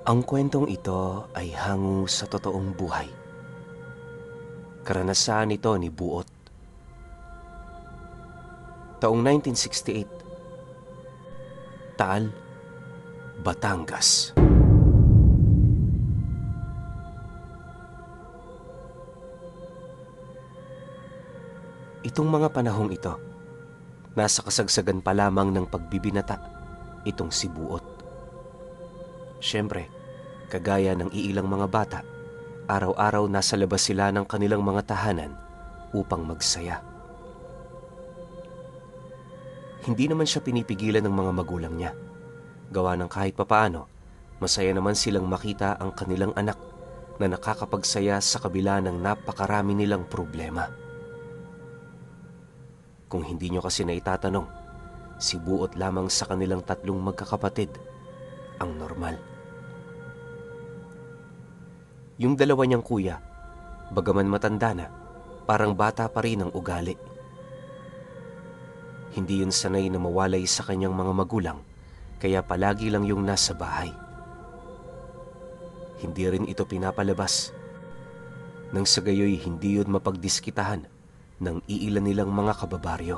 Ang kwentong ito ay hango sa totoong buhay. Karanasan ito ni Buot. Taong 1968, Taal, Batangas. Itong mga panahong ito, nasa kasagsagan pa lamang ng pagbibinata itong si Buot. Siyempre, kagaya ng iilang mga bata, araw-araw nasa labas sila ng kanilang mga tahanan upang magsaya. Hindi naman siya pinipigilan ng mga magulang niya. Gawa ng kahit papaano, masaya naman silang makita ang kanilang anak na nakakapagsaya sa kabila ng napakarami nilang problema. Kung hindi nyo kasi naitatanong, si Buot lamang sa kanilang tatlong magkakapatid ang normal. Yung dalawa niyang kuya, bagaman matanda na, parang bata pa rin ang ugali. Hindi yun sanay na mawalay sa kanyang mga magulang, kaya palagi lang yung nasa bahay. Hindi rin ito pinapalabas. Nang sa gayoy hindi yun mapagdiskitahan ng iilan nilang mga kababaryo.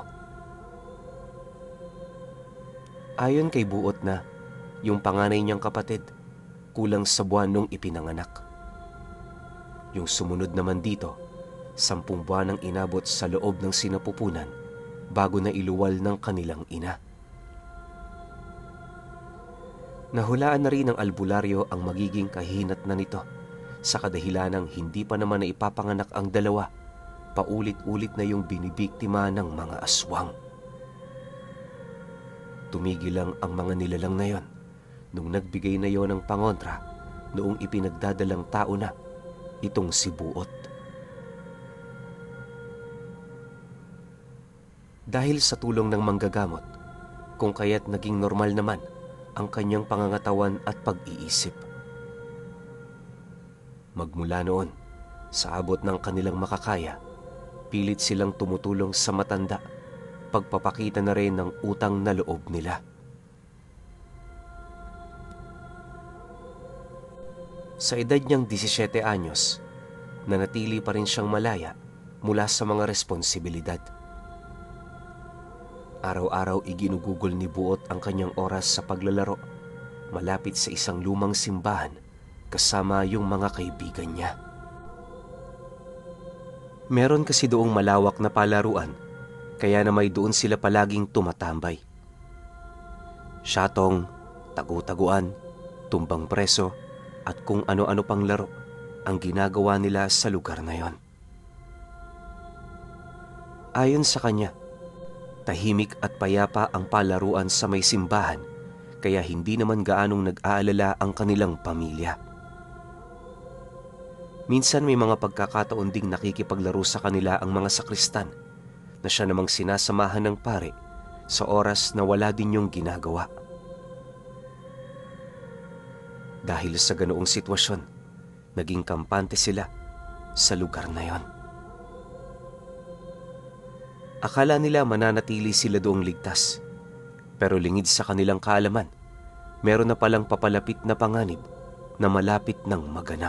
Ayon kay Buot na, yung panganay niyang kapatid, kulang sa buwan nung ipinanganak. Yung sumunod naman dito, 10 buwan ang inabot sa loob ng sinapupunan bago na iluwal ng kanilang ina. Nahulaan na rin ng albularyo ang magiging kahinatnan nito sa kadahilanang hindi pa naman na ipapanganak ang dalawa, paulit-ulit na yung binibiktima ng mga aswang. Tumigil lang ang mga nilalang na yon nung nagbigay na yon ng pangontra noong ipinagdadalang tao na itong si Buot. Dahil sa tulong ng manggagamot, kung kaya't naging normal naman ang kanyang pangangatawan at pag-iisip. Magmula noon, sa abot ng kanilang makakaya, pilit silang tumutulong sa matanda, pagpapakita na rin ng utang na loob nila. Sa edad niyang 17 anyos, nanatili pa rin siyang malaya mula sa mga responsibilidad. Araw-araw iginugugol ni Buot ang kanyang oras sa paglalaro, malapit sa isang lumang simbahan kasama yung mga kaibigan niya. Meron kasi doong malawak na palaruan, kaya na may doon sila palaging tumatambay. Syatong, tagu-taguan, tumbang preso, at kung ano-ano pang laro ang ginagawa nila sa lugar na yon. Ayon sa kanya, tahimik at payapa ang palaruan sa may simbahan, kaya hindi naman gaanong nag-aalala ang kanilang pamilya. Minsan may mga pagkakataon ding nakikipaglaro sa kanila ang mga sakristan na siya namang sinasamahan ng pare sa oras na wala din yung ginagawa. Dahil sa ganoong sitwasyon, naging kampante sila sa lugar na yon. Akala nila mananatili sila doong ligtas, pero lingid sa kanilang kaalaman, meron na palang papalapit na panganib na malapit ng maganap.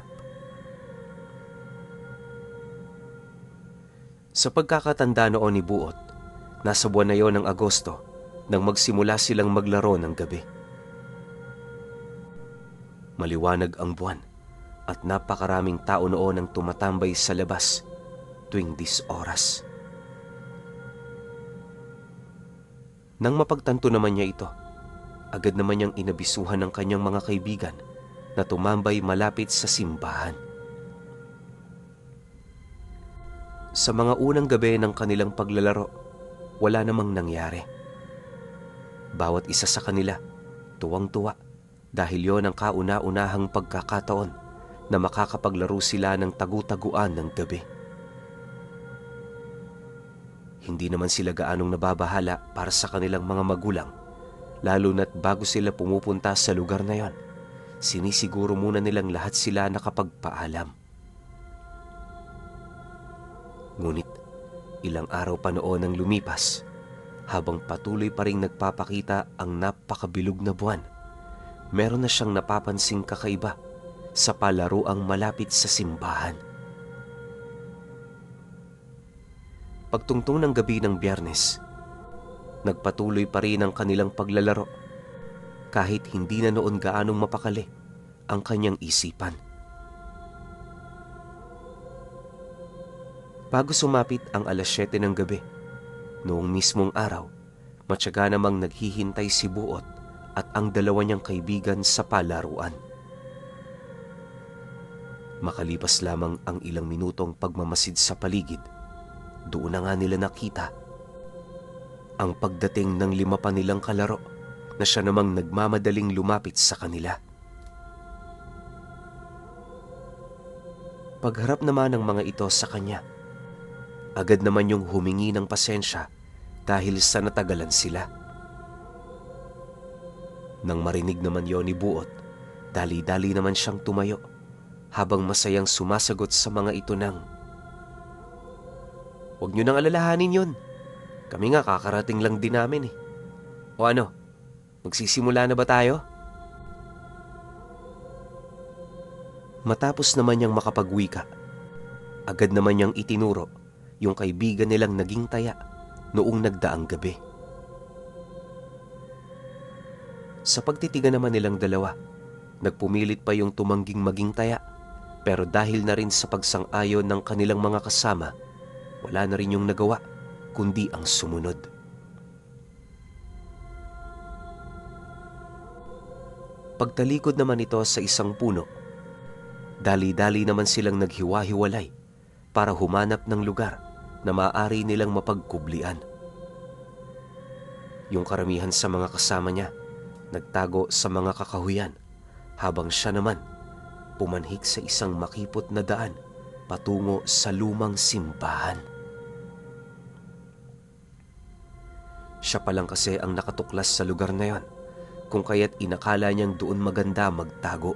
Sa pagkakatanda noon ni Buot, nasa buwan na yon ng Agosto nang magsimula silang maglaro ng gabi. Maliwanag ang buwan at napakaraming tao noon ang tumatambay sa labas tuwing 10 oras. Nang mapagtanto naman niya ito, agad naman niyang inabisuhan ng kanyang mga kaibigan na tumambay malapit sa simbahan. Sa mga unang gabi ng kanilang paglalaro, wala namang nangyari. Bawat isa sa kanila, tuwang-tuwa dahil yon ang kauna-unahang pagkakataon na makakapaglaro sila ng tagu-taguan ng gabi. Hindi naman sila gaanong nababahala para sa kanilang mga magulang, lalo na't bago sila pumupunta sa lugar na yon, sinisiguro muna nilang lahat sila nakapagpaalam. Ngunit ilang araw pa noon ang lumipas, habang patuloy pa ring nagpapakita ang napakabilog na buwan, meron na siyang napapansing kakaiba sa palaruang malapit sa simbahan. Pagtungtong ng gabi ng Biyernes, nagpatuloy pa rin ang kanilang paglalaro kahit hindi na noon gaanong mapakali ang kanyang isipan. Bago sumapit ang 7:00 ng gabi, noong mismong araw, matyaga namang naghihintay si Buot at ang dalawa niyang kaibigan sa palaruan. Makalipas lamang ang ilang minutong pagmamasid sa paligid, doon na nga nila nakita ang pagdating ng 5 pa nilang kalaro na siya namang nagmamadaling lumapit sa kanila. Pagharap naman ng mga ito sa kanya, agad naman yung humingi ng pasensya dahil sa natagalan sila. Nang marinig naman yon ni Buot, dali-dali naman siyang tumayo habang masayang sumasagot sa mga ito ng, "Huwag niyo nang alalahanin yun. Kami nga kakarating lang din namin eh. O ano, magsisimula na ba tayo?" Matapos naman niyang makapagwika, agad naman niyang itinuro yung kaibigan nilang naging taya noong nagdaang gabi. Sa pagtitigan naman nilang dalawa, nagpumilit pa yung tumangging maging taya, pero dahil na rin sa pagsang-ayon ng kanilang mga kasama, wala na rin yung nagawa kundi ang sumunod. Pagtalikod naman ito sa isang puno, dali-dali naman silang naghiwa-hiwalay para humanap ng lugar na maaari nilang mapagkublian. Yung karamihan sa mga kasama niya nagtago sa mga kakahuyan, habang siya naman pumanhik sa isang makipot na daan patungo sa lumang simbahan. Siya pa lang kasi ang nakatuklas sa lugar na yon, kung kaya't inakala niyang doon maganda magtago.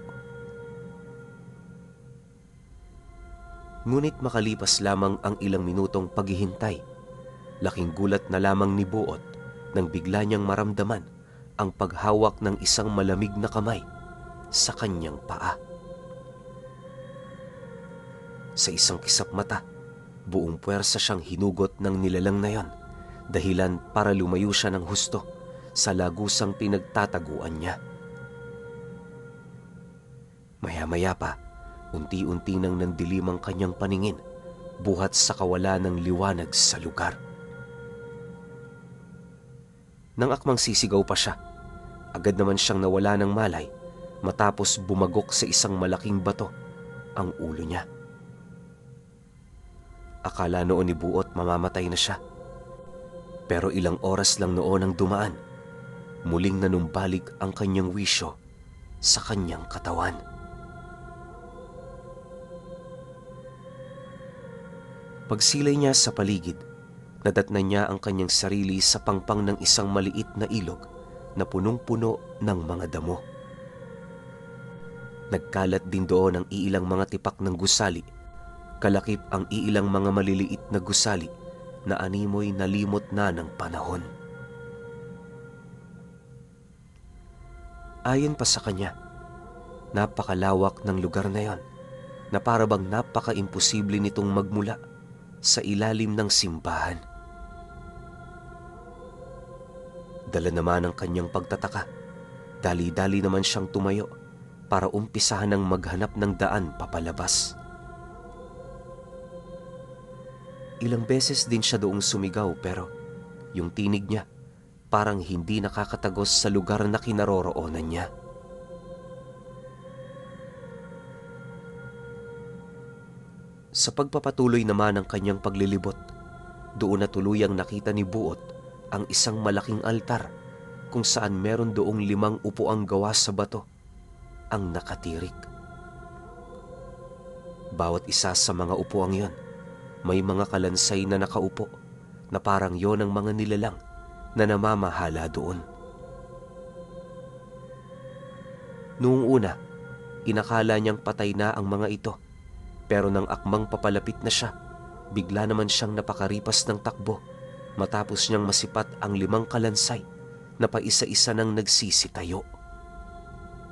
Ngunit makalipas lamang ang ilang minutong paghihintay, laking gulat na lamang ni Buot nang bigla niyang maramdaman ang paghawak ng isang malamig na kamay sa kanyang paa. Sa isang kisap mata, buong puwersa siyang hinugot ng nilalang na yon, dahilan para lumayo siya ng husto sa lagusang pinagtataguan niya. Maya-maya pa, unti-unti nang nandilim ang kanyang paningin, buhat sa kawalan ng liwanag sa lugar. Nang akmang sisigaw pa siya, agad naman siyang nawala ng malay matapos bumagok sa isang malaking bato ang ulo niya. Akala noon ni Buot mamamatay na siya, pero ilang oras lang noon ang dumaan, muling nanumbalik ang kanyang wisyo sa kanyang katawan. Pagsilay niya sa paligid, nadatnan niya ang kanyang sarili sa pangpang ng isang maliit na ilog na punong-puno ng mga damo. Nagkalat din doon ang iilang mga tipak ng gusali, kalakip ang iilang mga maliliit na gusali na animoy nalimot na ng panahon. Ayon pa sa kanya, napakalawak ng lugar na yon na parabang napaka-imposible nitong magmula sa ilalim ng simbahan. Dala naman ang kanyang pagtataka, dali-dali naman siyang tumayo para umpisahan ng maghanap ng daan papalabas. Ilang beses din siya doong sumigaw, pero yung tinig niya parang hindi nakakatagos sa lugar na kinaroroonan niya. Sa pagpapatuloy naman ng kanyang paglilibot, doon na tuluyang nakita ni Buot ang isang malaking altar kung saan meron doong 5 upuang gawa sa bato ang nakatirik. Bawat isa sa mga upuang yon, may mga kalansay na nakaupo na parang yon ang mga nilalang na namamahala doon. Noong una, inakala niyang patay na ang mga ito, pero nang akmang papalapit na siya, bigla naman siyang napakaripas ng takbo matapos niyang masipat ang 5 kalansay na paisa-isa nang nagsisitayo.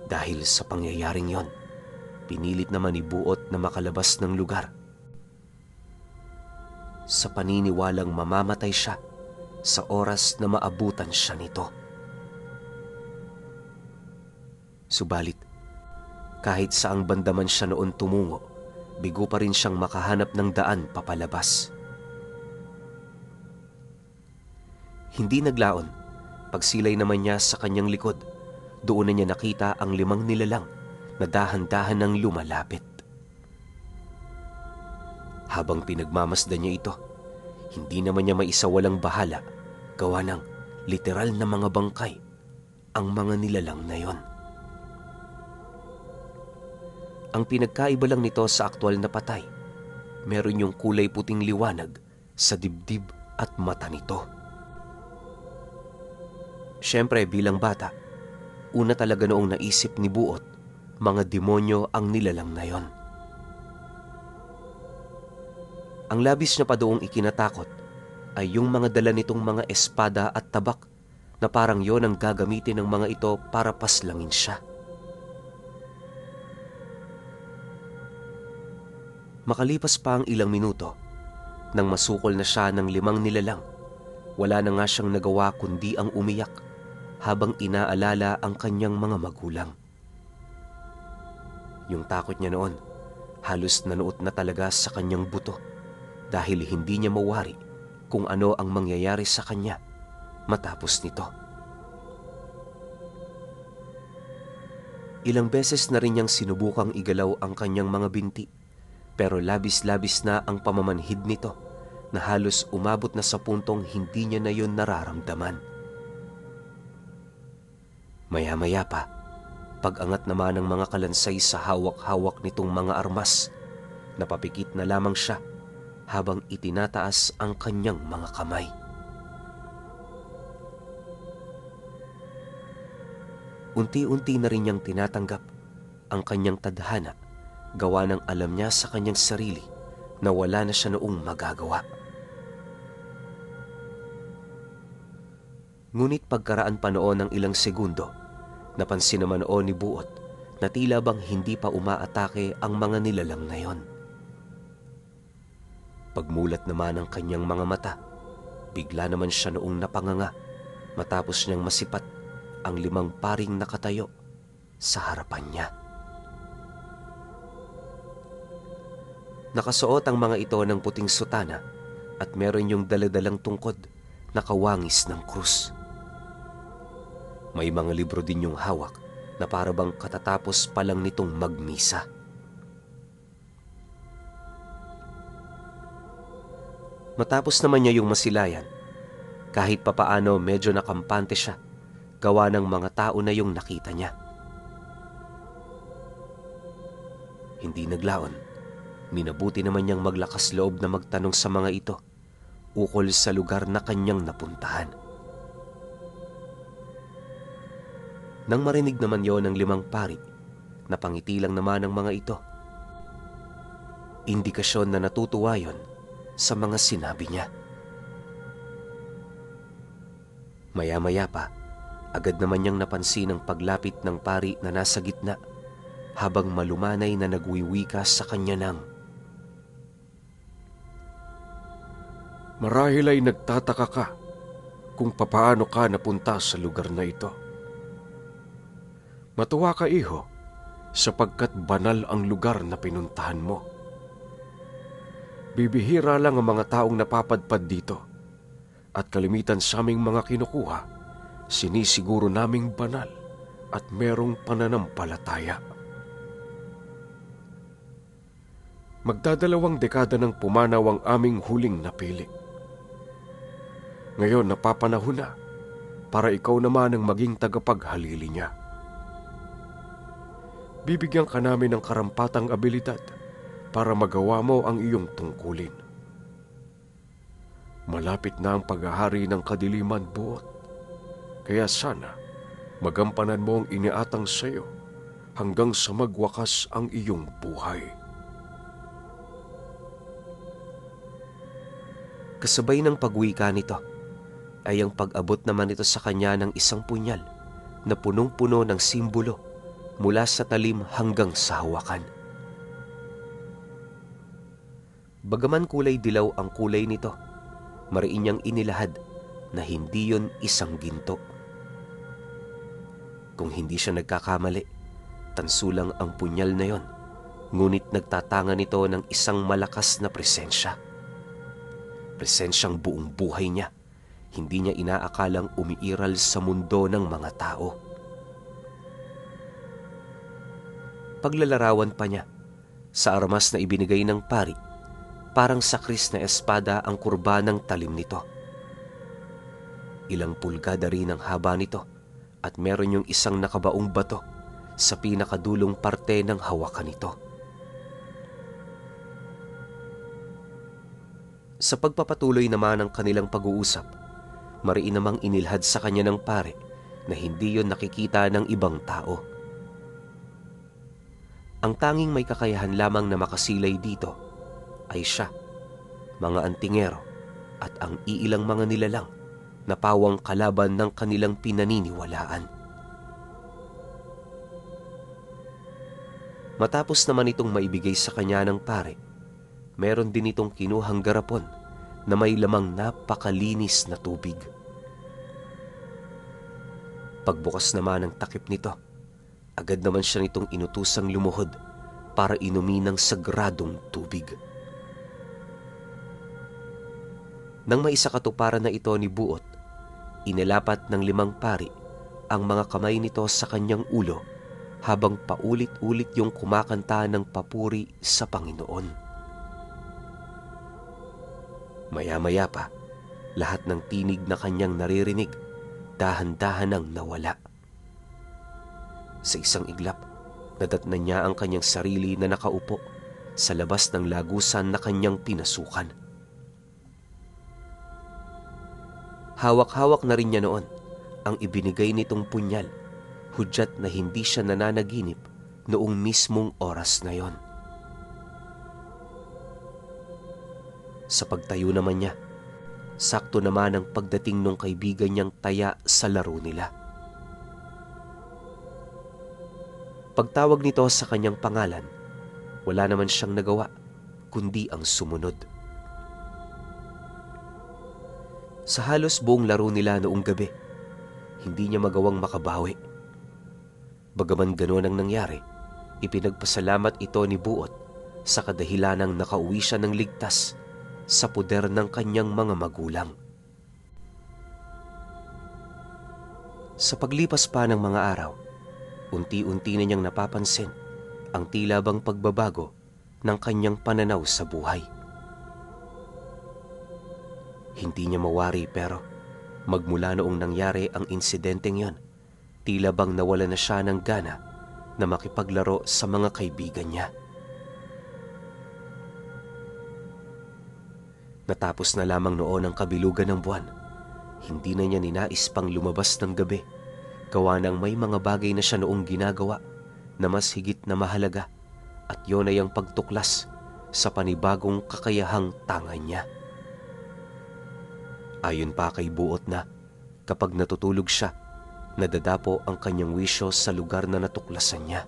Dahil sa pangyayaring yon, pinilit naman ni Buot na makalabas ng lugar. Sa paniniwalang mamamatay siya sa oras na maabutan siya nito. Subalit, kahit saang banda man siya noon tumungo, bigo pa rin siyang makahanap ng daan papalabas. Hindi naglaon, pagsilay naman niya sa kanyang likod, doon na niya nakita ang 5 nilalang na dahan-dahan ng lumalapit. Habang pinagmamasdan niya ito, hindi naman niya maisawalang bahala, gawa ng literal na mga bangkay ang mga nilalang na yon. Ang pinagkaiba lang nito sa aktwal na patay, meron yung kulay puting liwanag sa dibdib at mata nito. Siyempre bilang bata, una talaga noong naisip ni Buot, mga demonyo ang nilalang na yon. Ang labis niya pa doong ikinatakot ay yung mga dala nitong mga espada at tabak na parang yon ang gagamitin ng mga ito para paslangin siya. Makalipas pa ang ilang minuto, nang masukol na siya ng 5 nilalang, wala na nga siyang nagawa kundi ang umiyak habang inaalala ang kanyang mga magulang. Yung takot niya noon, halos nanuot na talaga sa kanyang buto dahil hindi niya mawari kung ano ang mangyayari sa kanya matapos nito. Ilang beses na rin niyang sinubukang igalaw ang kanyang mga binti, pero labis-labis na ang pamamanhid nito na halos umabot na sa puntong hindi niya na yun nararamdaman. Maya-maya pa, pag-angat naman ng mga kalansay sa hawak-hawak nitong mga armas, napapikit na lamang siya habang itinataas ang kanyang mga kamay. Unti-unti na rin niyang tinatanggap ang kanyang tadhana, gawa ng alam niya sa kanyang sarili na wala na siya noong magagawa. Ngunit pagkaraan pa noon ng ilang segundo, napansin naman noon ni Buot na tila bang hindi pa umaatake ang mga nilalang na yon. Pagmulat naman ng kanyang mga mata, bigla naman siya noong napanganga matapos niyang masipat ang 5 paring nakatayo sa harapan niya. Nakasuot ang mga ito ng puting sutana at meron yung daladalang tungkod na kawangis ng krus. May mga libro din yung hawak na para bang katatapos pa lang nitong magmisa. Matapos naman niya yung masilayan, kahit papaano medyo nakampante siya, gawa ng mga tao na yung nakita niya. Hindi naglaon, minabuti naman niyang maglakas loob na magtanong sa mga ito ukol sa lugar na kanyang napuntahan. Nang marinig naman yon ng 5 pari, napangiti lang naman ang mga ito. Indikasyon na natutuwa yon sa mga sinabi niya. Maya-maya pa, agad naman niyang napansin ang paglapit ng pari na nasa gitna habang malumanay na nagwiwika sa kanya ng, "Marahil ay nagtataka ka kung papaano ka napunta sa lugar na ito. Matuwa ka, iho, sapagkat banal ang lugar na pinuntahan mo. Bibihira lang ang mga taong napapadpad dito at kalimitan sa aming mga kinukuha, sinisiguro naming banal at merong pananampalataya. Magdadalawang dekada nang pumanaw ang aming huling napili. Ngayon napapanahon na para ikaw naman ang maging tagapaghalili niya. Bibigyan ka namin ng karampatang abilidad para magawa mo ang iyong tungkulin. Malapit na ang paghahari ng kadiliman, Buot, kaya sana magampanan mo ang iniatang sa iyo hanggang sa magwakas ang iyong buhay." Kasabay ng pagwika nito ay ang pag-abot naman ito sa kanya ng isang punyal na punong-puno ng simbolo mula sa talim hanggang sa hawakan. Bagaman kulay dilaw ang kulay nito, mariin niyang inilahad na hindi yon isang ginto. Kung hindi siya nagkakamali, tanso lang ang punyal na yon, ngunit nagtatanga nito ng isang malakas na presensya. Presensyang buong buhay niya, hindi niya inaakalang umiiral sa mundo ng mga tao. Paglalarawan pa niya, sa armas na ibinigay ng pari, parang sakris na espada ang kurba ng talim nito. Ilang pulgada rin ang haba nito at meron yung isang nakabaong bato sa pinakadulong parte ng hawakan nito. Sa pagpapatuloy naman ng kanilang pag-uusap, mariin namang inilhad sa kanya ng pare na hindi yon nakikita ng ibang tao. Ang tanging may kakayahan lamang na makasilay dito ay siya, mga antingero at ang iilang mga nilalang na pawang kalaban ng kanilang pinaniniwalaan. Matapos naman itong maibigay sa kanya ng pare, meron din itong kinuhang garapon na may lamang napakalinis na tubig. Pagbukas naman ng takip nito, agad naman siya nitong inutusang lumuhod para inumin ng sagradong tubig. Nang maisakatuparan na ito ni Buot, inalapat ng 5 pari ang mga kamay nito sa kanyang ulo habang paulit-ulit yung kumakanta ng papuri sa Panginoon. Maya-maya pa, lahat ng tinig na kanyang naririnig, dahan-dahan ang nawala. Sa isang iglap, nadatnan niya ang kanyang sarili na nakaupo sa labas ng lagusan na kanyang pinasukan. Hawak-hawak na rin niya noon ang ibinigay nitong punyal, hudyat na hindi siya nananaginip noong mismong oras na yon. Sa pagtayo naman niya, sakto naman ang pagdating ng kaibigan niyang taya sa laro nila. Pagtawag nito sa kanyang pangalan, wala naman siyang nagawa kundi ang sumunod. Sa halos buong laro nila noong gabi, hindi niya magawang makabawi. Bagaman ganoon ang nangyari, ipinagpasalamat ito ni Buot sa kadahilanang nakauwi siya ng ligtas sa puder ng kanyang mga magulang. Sa paglipas pa ng mga araw, unti-unti na niyang napapansin ang tila bang pagbabago ng kanyang pananaw sa buhay. Hindi niya mawari pero magmula noong nangyari ang insidenteng yon, tila bang nawala na siya ng gana na makipaglaro sa mga kaibigan niya. Natapos na lamang noon ang kabilugan ng buwan, hindi na niya ninais pang lumabas ng gabi, gawa ng may mga bagay na siya noong ginagawa na mas higit na mahalaga at yon ay ang pagtuklas sa panibagong kakayahang tangan niya. Ayon pa kay Buot na kapag natutulog siya, nadadapo ang kanyang wisyo sa lugar na natuklasan niya.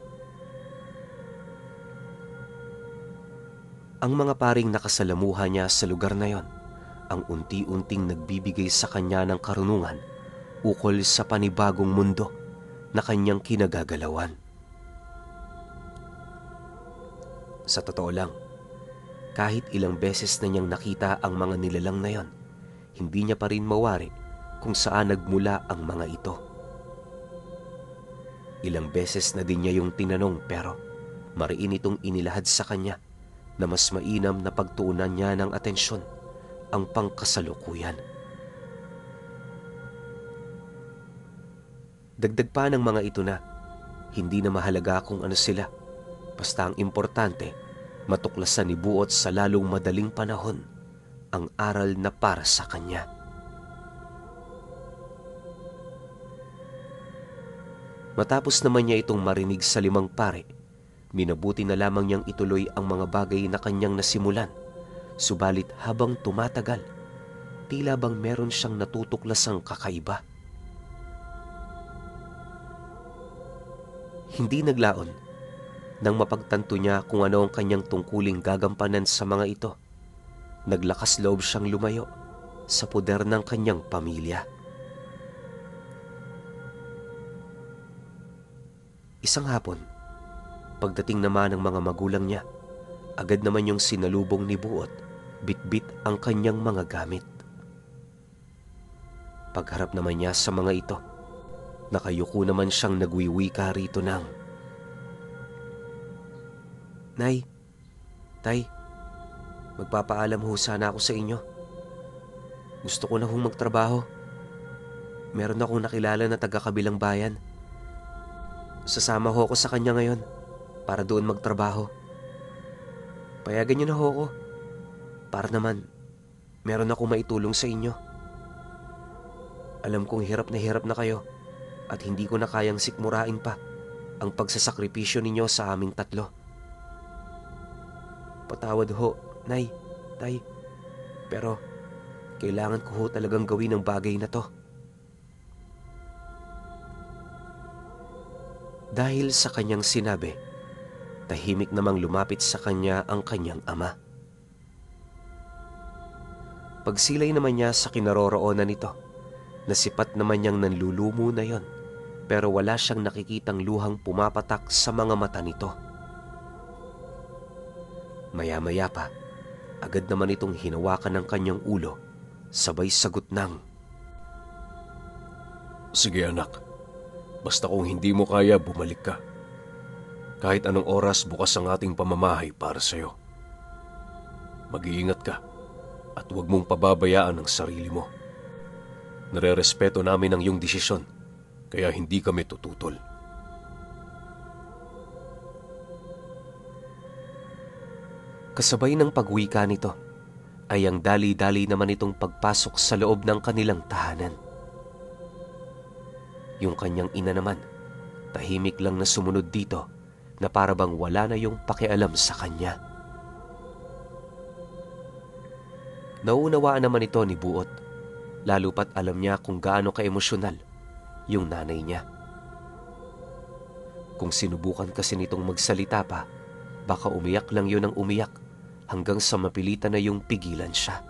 Ang mga paring nakasalamuha niya sa lugar na yon ang unti-unting nagbibigay sa kanya ng karunungan ukol sa panibagong mundo na kanyang kinagagalawan. Sa totoo lang, kahit ilang beses na niyang nakita ang mga nilalang na yon, hindi niya pa rin mawari kung saan nagmula ang mga ito. Ilang beses na din niya yung tinanong pero mariin itong inilahad sa kanya na mas mainam na pagtuunan niya ng atensyon ang pangkasalukuyan. Dagdag pa ng mga ito na hindi na mahalaga kung ano sila, basta ang importante matuklasan ni Buot sa lalong madaling panahon ang aral na para sa kanya. Matapos naman niya itong marinig sa 5 pare, minabuti na lamang niyang ituloy ang mga bagay na kanyang nasimulan. Subalit habang tumatagal, tila bang meron siyang natutuklasang kakaiba. Hindi naglaon nang mapagtanto niya kung ano ang kanyang tungkuling gagampanan sa mga ito. Naglakas loob siyang lumayo sa puder ng kanyang pamilya. Isang hapon, pagdating naman ng mga magulang niya, agad naman yung sinalubong ni Buot, bitbit ang kanyang mga gamit. Pagharap naman niya sa mga ito, nakayuko naman siyang nagwiwika rito ng, "Nay, Tay, magpapaalam ho sana ako sa inyo. Gusto ko na hong magtrabaho. Meron akong nakilala na taga-kabilang bayan. Sasama ho ako sa kanya ngayon para doon magtrabaho. Payagan niyo na ho ako para naman meron akong maitulong sa inyo. Alam kong hirap na kayo at hindi ko na kayang sikmurain pa ang pagsasakripisyo ninyo sa aming tatlo. Patawad ho, Nay, Tay, pero kailangan ko ho talagang gawin ang bagay na to." Dahil sa kanyang sinabi, tahimik namang lumapit sa kanya ang kanyang ama. Pagsilay naman niya sa kinaroroonan nito, nasipat naman niyang nanlulumo na yon, pero wala siyang nakikitang luhang pumapatak sa mga mata nito. Maya-maya pa, agad naman itong hinawakan ng kanyang ulo, sabay sagot ng, Sige anak, basta kung hindi mo kaya, bumalik ka. Kahit anong oras, bukas ang ating pamamahay para sa'yo. Mag-iingat ka at huwag mong pababayaan ang sarili mo. Nare-respeto namin ang iyong desisyon, kaya hindi kami tututol. Kasabay ng pagwika nito ay ang dali-dali naman itong pagpasok sa loob ng kanilang tahanan. Yung kanyang ina naman, tahimik lang na sumunod dito na para bang wala na yung pakialam sa kanya. Nauunawaan naman ito ni Buot, lalo pat alam niya kung gaano ka-emosyonal yung nanay niya. Kung sinubukan kasi nitong magsalita pa, baka umiyak lang yun ang umiyak hanggang sa mapilitan na yung pigilan siya.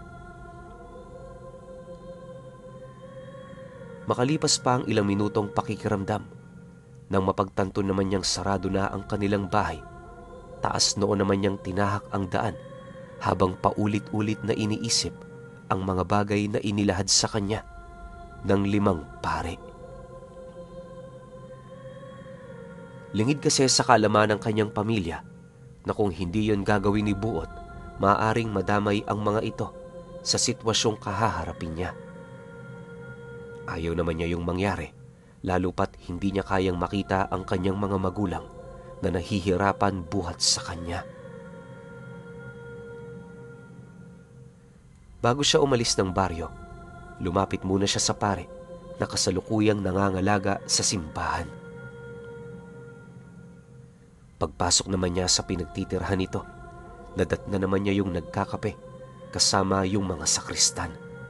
Makalipas pa ang ilang minutong pakikiramdam, nang mapagtanto naman niyang sarado na ang kanilang bahay, taas noon naman niyang tinahak ang daan habang paulit-ulit na iniisip ang mga bagay na inilahad sa kanya ng 5 pare. Lingid kasi sa kaalaman ng kanyang pamilya na kung hindi yon gagawin ni Buot, maaaring madamay ang mga ito sa sitwasyong kahaharapin niya. Ayaw naman niya yung mangyari, lalo pat hindi niya kayang makita ang kanyang mga magulang na nahihirapan buhat sa kanya. Bago siya umalis ng baryo, lumapit muna siya sa pare na kasalukuyang nangangalaga sa simbahan. Pagpasok naman niya sa pinagtitirhan nito, nadatna naman niya yung nagkakape kasama yung mga sakristan.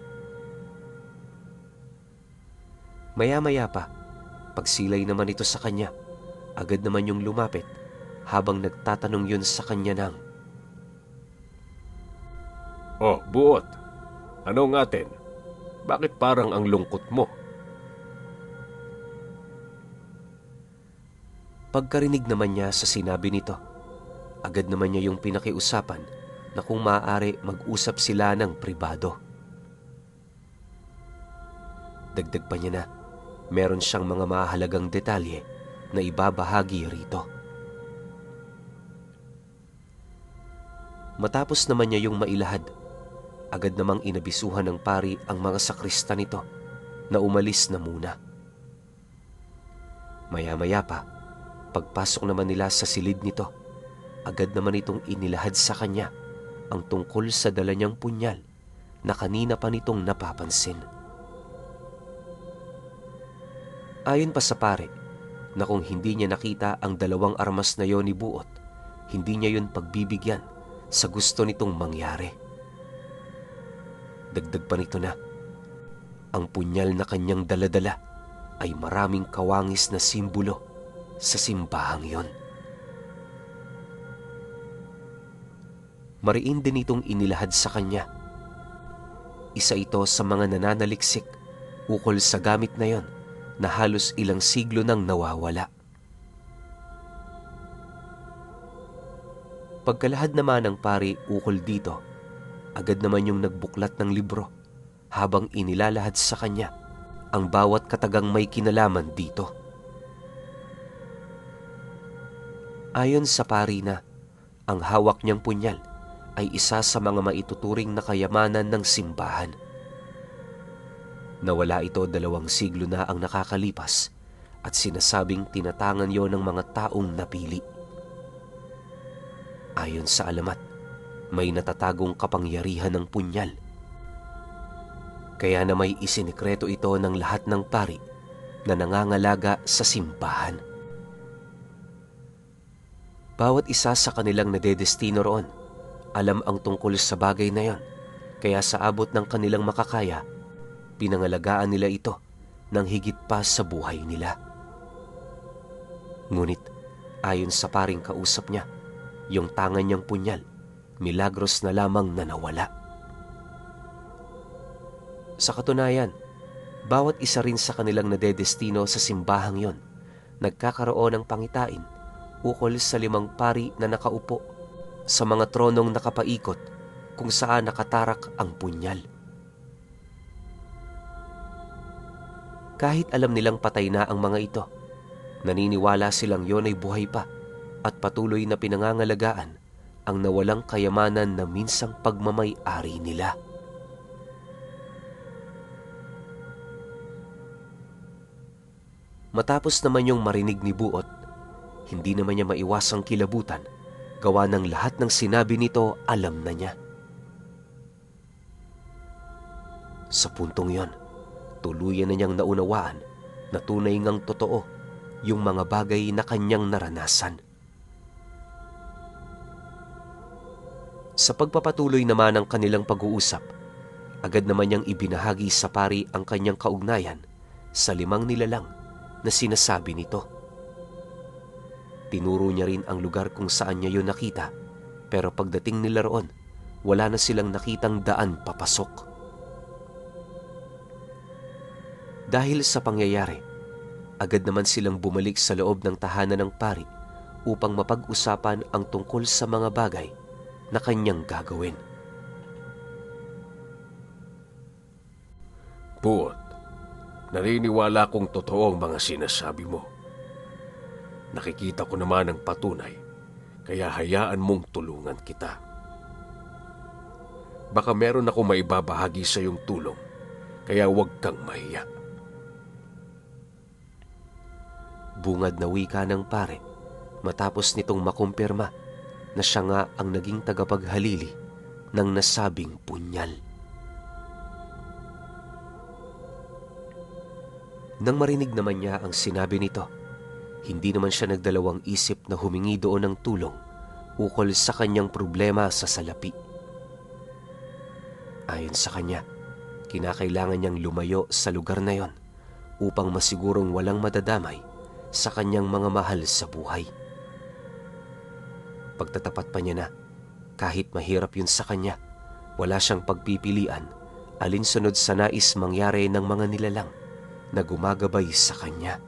Maya-maya pa, pagsilay naman ito sa kanya, agad naman yung lumapit habang nagtatanong yun sa kanya ng, Oh, Buot, ano nga atin? Bakit parang ang lungkot mo? Pagkarinig naman niya sa sinabi nito, agad naman niya yung pinakiusapan na kung maaari mag-usap sila ng pribado. Dagdag pa niya na meron siyang mga mahalagang detalye na ibabahagi rito. Matapos naman niya yung mailahad, agad namang inabisuhan ng pari ang mga sakristan nito na umalis na muna. Maya-maya pa, pagpasok naman nila sa silid nito, agad naman itong inilahad sa kanya ang tungkol sa dala niyang punyal na kanina pa nitong napapansin. Ayon pa sa pare, na kung hindi niya nakita ang 2 armas na yon ni Buot, hindi niya yun pagbibigyan sa gusto nitong mangyari. Dagdag pa nito na, ang punyal na kanyang daladala ay maraming kawangis na simbolo sa simbahang yon. Mariin din itong inilahad sa kanya. Isa ito sa mga nananaliksik ukol sa gamit na yon na halos ilang siglo nang nawawala. Pagkalahad naman ng pari ukol dito, agad naman yung nagbuklat ng libro habang inilalahad sa kanya ang bawat katagang may kinalaman dito. Ayon sa pari na, ang hawak niyang punyal ay isa sa mga maituturing na kayamanan ng simbahan. Nawala ito 2 siglo na ang nakakalipas at sinasabing tinatangan yon ng mga taong napili. Ayon sa alamat, may natatagong kapangyarihan ng punyal. Kaya na may isinikreto ito ng lahat ng pari na nangangalaga sa simbahan. Bawat isa sa kanilang nadedestino roon, alam ang tungkol sa bagay na yon, kaya sa abot ng kanilang makakaya, pinangalagaan nila ito ng higit pa sa buhay nila. Ngunit, ayon sa paring kausap niya, yung tangan niyang punyal, milagros na lamang na nawala. Sa katunayan, bawat isa rin sa kanilang nadedestino sa simbahang yon, nagkakaroon ng pangitain ukol sa 5 pari na nakaupo sa mga tronong nakapaikot kung saan nakatarak ang punyal. Kahit alam nilang patay na ang mga ito, naniniwala silang yon ay buhay pa at patuloy na pinangangalagaan ang nawalang kayamanan na minsang pagmamay-ari nila. Matapos naman yung marinig ni Buot, hindi naman niya maiwasang kilabutan, gawa ng lahat ng sinabi nito alam na niya. Sa puntong yon, tuluyan na niyang naunawaan na tunay ngang totoo yung mga bagay na kanyang naranasan. Sa pagpapatuloy naman ng kanilang pag-uusap, agad naman niyang ibinahagi sa pari ang kanyang kaugnayan sa 5 nilalang na sinasabi nito. Tinuro niya rin ang lugar kung saan niya yun nakita, pero pagdating nila roon, wala na silang nakitang daan papasok. Dahil sa pangyayari, agad naman silang bumalik sa loob ng tahanan ng pari upang mapag-usapan ang tungkol sa mga bagay na kanyang gagawin. Buot, naniniwala kong totoo ang mga sinasabi mo. Nakikita ko naman ang patunay, kaya hayaan mong tulungan kita. Baka meron ako maibabahagi sa iyong tulong, kaya huwag kang mahiya. Bungad na wika ng pare matapos nitong makumpirma na siya nga ang naging tagapaghalili ng nasabing punyal. Nang marinig naman niya ang sinabi nito, hindi naman siya nagdalawang isip na humingi doon ng tulong ukol sa kanyang problema sa salapi. Ayon sa kanya, kinakailangan niyang lumayo sa lugar na yon upang masigurong walang madadamay sa kanyang mga mahal sa buhay. Pagtatapat pa niya na, kahit mahirap yun sa kanya, wala siyang pagpipilian alinsunod sa nais mangyari ng mga nilalang na gumagabay sa kanya.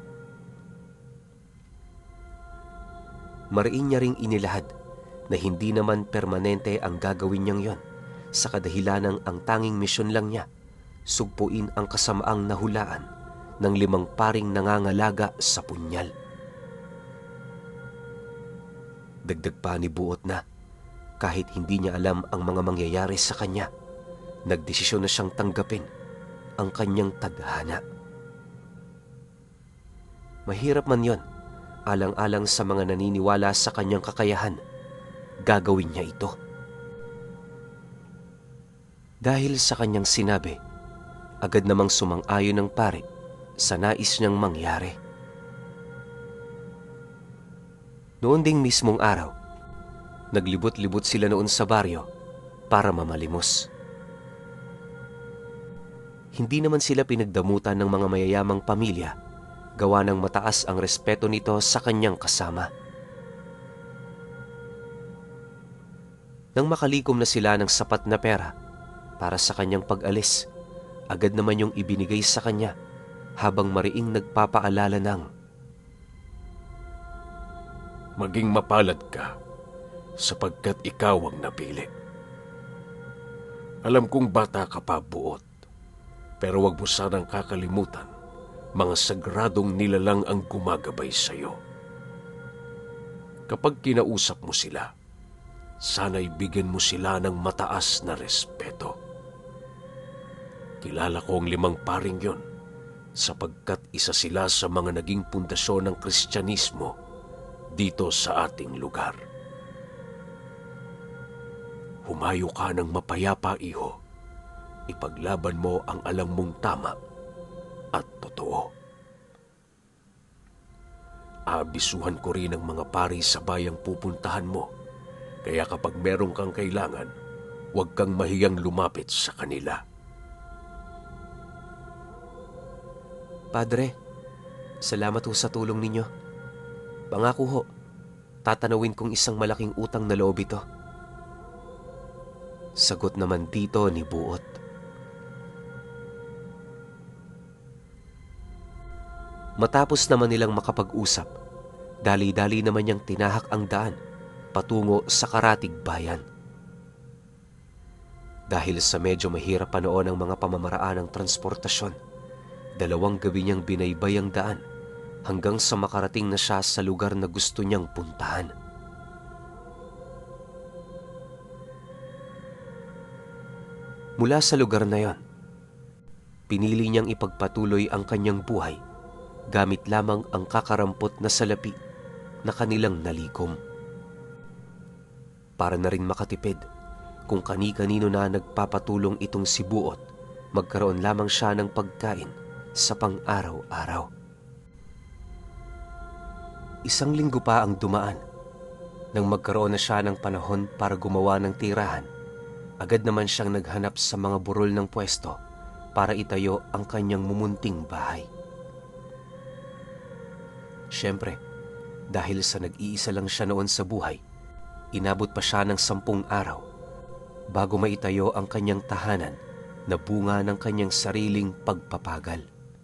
Mariin niya ring inilahad na hindi naman permanente ang gagawin niyang yon, sa kadahilanang ang tanging misyon lang niya, sugpuin ang kasamaang nahulaan ng 5 paring nangangalaga sa punyal. Dagdag pa ni Buot na, kahit hindi niya alam ang mga mangyayari sa kanya, nagdesisyon na siyang tanggapin ang kanyang tadhana. Mahirap man yon, alang-alang sa mga naniniwala sa kanyang kakayahan, gagawin niya ito. Dahil sa kanyang sinabi, agad namang sumang-ayon ng pare sa nais niyang mangyari. Noon ding mismong araw, naglibot-libot sila noon sa baryo para mamalimos. Hindi naman sila pinagdamutan ng mga mayayamang pamilya gawa ng mataas ang respeto nito sa kanyang kasama. Nang makalikom na sila ng sapat na pera para sa kanyang pag-alis, agad naman yung ibinigay sa kanya habang mariing nagpapaalala ng, Maging mapalad ka sapagkat ikaw ang napili. Alam kong bata ka pa, Buot, pero wag mo sanang kakalimutan, mga sagradong nilalang ang gumagabay sa iyo. Kapag kinausap mo sila, sana'y bigyan mo sila ng mataas na respeto. Kilala ko ang 5 paring yon sapagkat isa sila sa mga naging pundasyon ng Kristyanismo dito sa ating lugar. Humayo ka ng mapayapa, iho. Ipaglaban mo ang alam mong tama at totoo. Aabisuhan ko rin ang mga pari sa bayang pupuntahan mo, kaya kapag meron kang kailangan, huwag kang mahiyang lumapit sa kanila. Padre, salamat ho sa tulong ninyo. Pangako ho, tatanawin kong isang malaking utang na loob ito. Sagot naman dito ni Buot. Matapos naman nilang makapag-usap, dali-dali naman niyang tinahak ang daan patungo sa Karatig Bayan. Dahil sa medyo mahirap pa noon ang mga pamamaraan ng transportasyon, 2 gabi niyang binaybay ang daan hanggang sa makarating na siya sa lugar na gusto niyang puntahan. Mula sa lugar na yon, pinili niyang ipagpatuloy ang kanyang buhay gamit lamang ang kakarampot na salapi na kanilang nalikom. Para na rin makatipid, kung kani-kanino na nagpapatulong itong si Buot, magkaroon lamang siya ng pagkain sa pang-araw-araw. 1 linggo pa ang dumaan. Nang magkaroon na siya ng panahon para gumawa ng tirahan, agad naman siyang naghanap sa mga burol ng pwesto para itayo ang kanyang mumunting bahay. Siyempre, dahil sa nag-iisa lang siya noon sa buhay, inabot pa siya ng 10 araw bago maitayo ang kanyang tahanan na bunga ng kanyang sariling pagpapagal.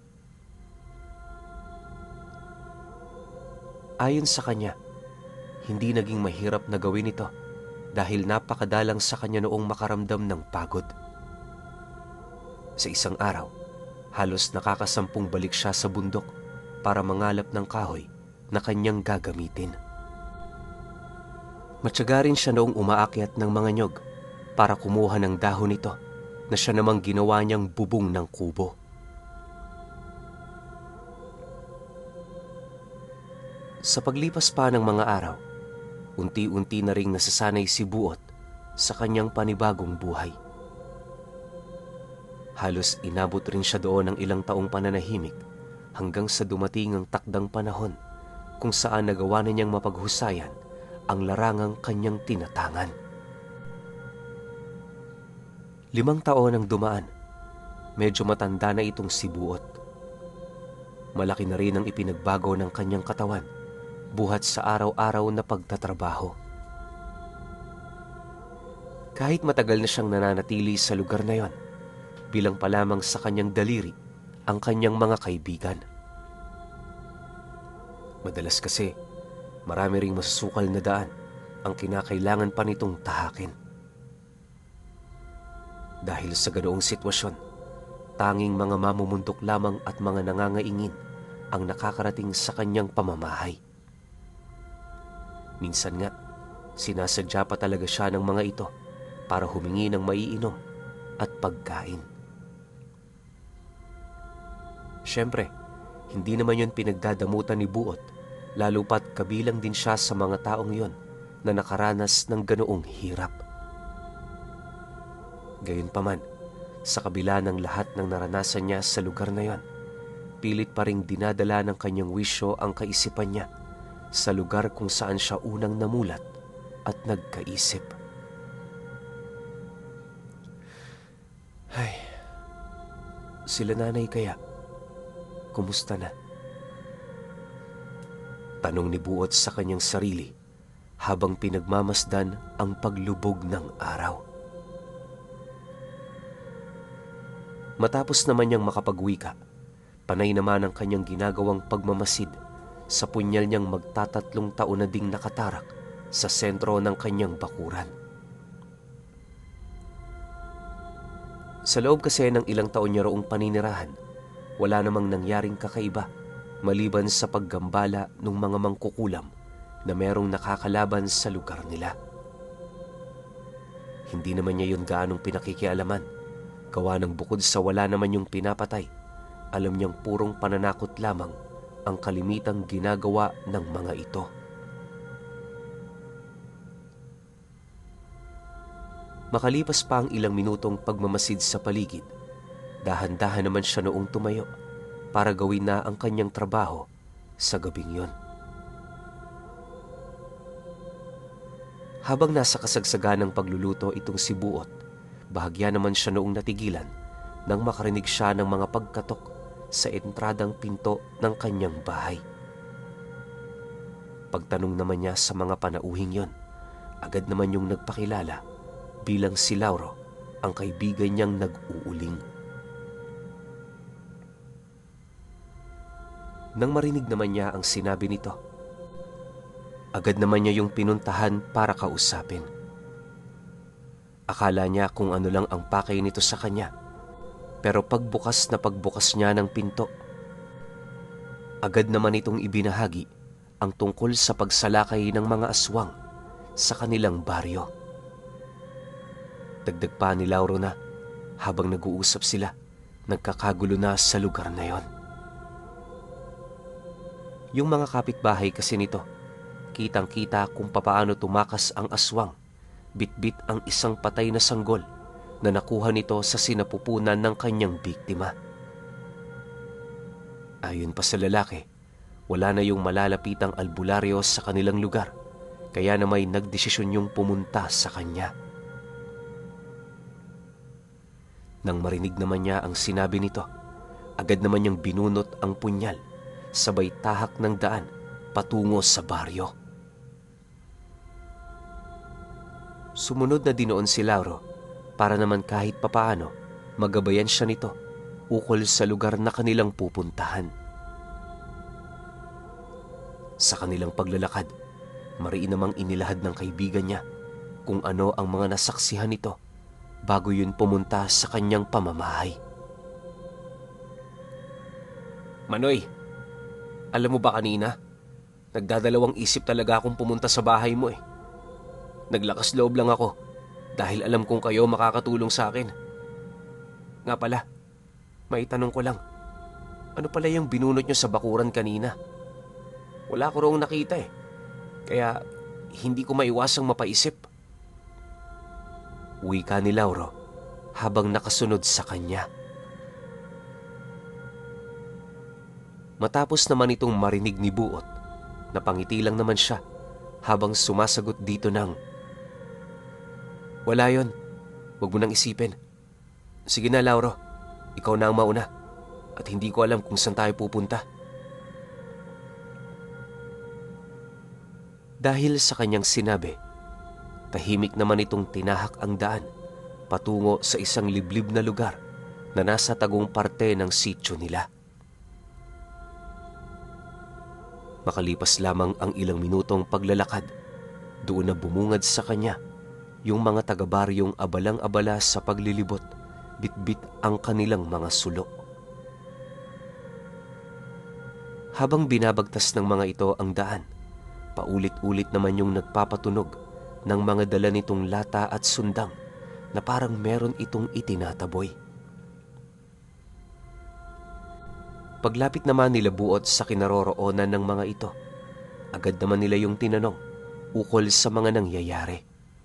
Ayon sa kanya, hindi naging mahirap na gawin ito dahil napakadalang sa kanya noong makaramdam ng pagod. Sa isang araw, halos nakakasampung balik siya sa bundok para mangalap ng kahoy na kanyang gagamitin. Matyaga rin siya noong umaakyat ng mga nyog para kumuha ng dahon nito na siya namang ginawa niyang bubong ng kubo. Sa paglipas pa ng mga araw, unti-unti na ring nasasanay si Buot sa kanyang panibagong buhay. Halos inabot rin siya doon ng ilang taong pananahimik hanggang sa dumating ang takdang panahon kung saan nagawa na niyang mapaghusayan ang larangang kanyang tinatangan. 5 taon ang dumaan, medyo matanda na itong si Buot. Malaki na rin ang ipinagbago ng kanyang katawan buhat sa araw-araw na pagtatrabaho. Kahit matagal na siyang nananatili sa lugar na yon, bilang pa lamang sa kanyang daliri ang kanyang mga kaibigan. Madalas kasi, marami ring masusukal na daan ang kinakailangan pa nitong tahakin. Dahil sa ganoong sitwasyon, tanging mga mamumundok lamang at mga nangangaingin ang nakakarating sa kanyang pamamahay. Minsan nga, sinasadya pa talaga siya ng mga ito para humingi ng maiinom at pagkain. Siyempre, hindi naman yun pinagdadamutan ni Buot, lalo pat kabilang din siya sa mga taong yon na nakaranas ng ganoong hirap. Gayunpaman, sa kabila ng lahat ng naranasan niya sa lugar na yon, pilit pa ring dinadala ng kanyang wisyo ang kaisipan niya sa lugar kung saan siya unang namulat at nagkaisip. Ay, sila nanay kaya? Kumusta na? Tanong ni Buot sa kanyang sarili habang pinagmamasdan ang paglubog ng araw. Matapos naman niyang makapagwika, panay naman ang kanyang ginagawang pagmamasid sa punyal niyang magtatatlong taon na ding nakatarak sa sentro ng kanyang bakuran. Sa loob kasi ng ilang taon niya roong paninirahan, wala namang nangyaring kakaiba maliban sa paggambala ng mga mangkukulam na merong nakakalaban sa lugar nila. Hindi naman niya yun gaanong pinakikialaman, gawa ng bukod sa wala naman yung pinapatay, alam niyang purong pananakot lamang ang kalimitang ginagawa ng mga ito. Makalipas pa ang ilang minutong pagmamasid sa paligid, dahan-dahan naman siya noong tumayo para gawin na ang kanyang trabaho sa gabing yon. Habang nasa kasagsagan ng pagluluto itong si Buot, bahagya naman siya noong natigilan nang makarinig siya ng mga pagkatok sa entradang pinto ng kanyang bahay. Pagtanong naman niya sa mga panauhing yon, agad naman yung nagpakilala bilang si Lauro, ang kaibigan niyang nag-uuling. Nang marinig naman niya ang sinabi nito, agad naman niya yung pinuntahan para kausapin. Akala niya kung ano lang ang pakay nito sa kanya, pero pagbukas niya ng pinto, agad naman itong ibinahagi ang tungkol sa pagsalakay ng mga aswang sa kanilang baryo. Dagdag pa ni Lauro na habang nag-uusap sila, nagkakagulo na sa lugar na yon. Yung mga kapitbahay kasi nito, kitang-kita kung papaano tumakas ang aswang, bitbit ang isang patay na sanggol na nakuha nito sa sinapupunan ng kanyang biktima. Ayon pa sa lalaki, wala na yung malalapitang albularyo sa kanilang lugar, kaya na may nagdesisyon yung pumunta sa kanya. Nang marinig naman niya ang sinabi nito, agad naman niyang binunot ang punyal, sabay tahak ng daan patungo sa baryo. Sumunod na dinoon si Lauro para naman kahit papaano magabayan siya nito ukol sa lugar na kanilang pupuntahan. Sa kanilang paglalakad, mariin namang inilahad ng kaibigan niya kung ano ang mga nasaksihan nito bago yun pumunta sa kanyang pamamahay. Manoy, alam mo ba kanina, nagdadalawang isip talaga akong pumunta sa bahay mo eh. Naglakas loob lang ako dahil alam kong kayo makakatulong sa akin. Nga pala, may tanong ko lang, ano pala yung binunot nyo sa bakuran kanina? Wala ko roong nakita eh, kaya hindi ko maiwasang mapaisip. Wika ni Lauro habang nakasunod sa kanya. Matapos naman itong marinig ni Buot, napangiti lang naman siya habang sumasagot dito ng, "Wala yon, wag mo nang isipin. Sige na Lauro, ikaw na ang mauna at hindi ko alam kung saan tayo pupunta." Dahil sa kanyang sinabi, tahimik naman itong tinahak ang daan patungo sa isang liblib na lugar na nasa tagong parte ng sityo nila. Makalipas lamang ang ilang minutong paglalakad, doon na bumungad sa kanya yung mga taga-baryong abalang-abala sa paglilibot, bitbit ang kanilang mga sulok. Habang binabagtas ng mga ito ang daan, paulit-ulit naman yung nagpapatunog ng mga dala nitong lata at sundang na parang meron itong itinataboy. Paglapit naman nila Buot sa kinaroroonan ng mga ito, agad naman nila yung tinanong ukol sa mga nangyayari.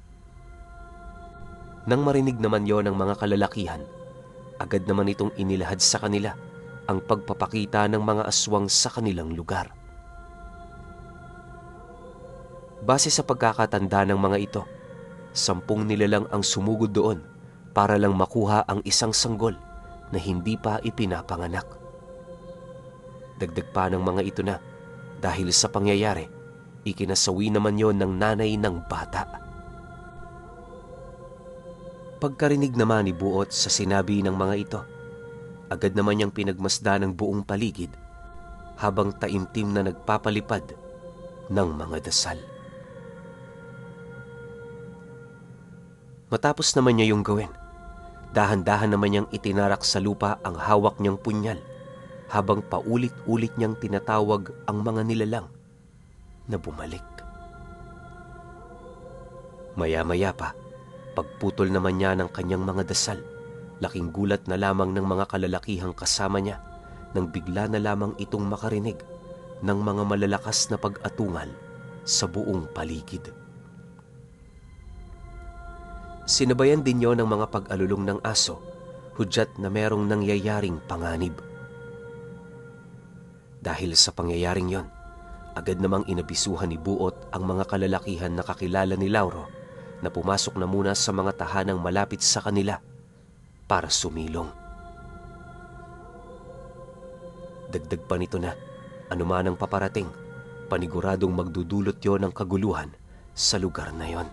Nang marinig naman yon ng mga kalalakihan, agad naman itong inilahad sa kanila ang pagpapakita ng mga aswang sa kanilang lugar. Base sa pagkakatanda ng mga ito, 10 nilalang ang sumugod doon para lang makuha ang isang sanggol na hindi pa ipinapanganak. Dagdag pa ng mga ito na Dahil sa pangyayari, ikinasawi naman yon ng nanay ng bata. Pagkarinig naman ni Buot sa sinabi ng mga ito, agad naman niyang pinagmasdan ng buong paligid habang taimtim na nagpapalipad ng mga dasal. Matapos naman niya yung gawin, dahan-dahan naman niyang itinarak sa lupa ang hawak niyang punyal habang paulit-ulit niyang tinatawag ang mga nilalang na bumalik. Maya-maya pa, pagputol naman niya ng kanyang mga dasal, laking gulat na lamang ng mga kalalakihang kasama niya nang bigla na lamang itong makarinig ng mga malalakas na pag-atungal sa buong paligid. Sinabayan din yon ng mga pag-alulong ng aso, hudyat na merong nangyayaring panganib. Dahil sa pangyayaring yon, agad namang inabisuhan ni Buot ang mga kalalakihan na kakilala ni Lauro na pumasok na muna sa mga tahanang malapit sa kanila para sumilong. Dagdag pa nito na, anuman ang paparating, paniguradong magdudulot yon ng kaguluhan sa lugar na yon.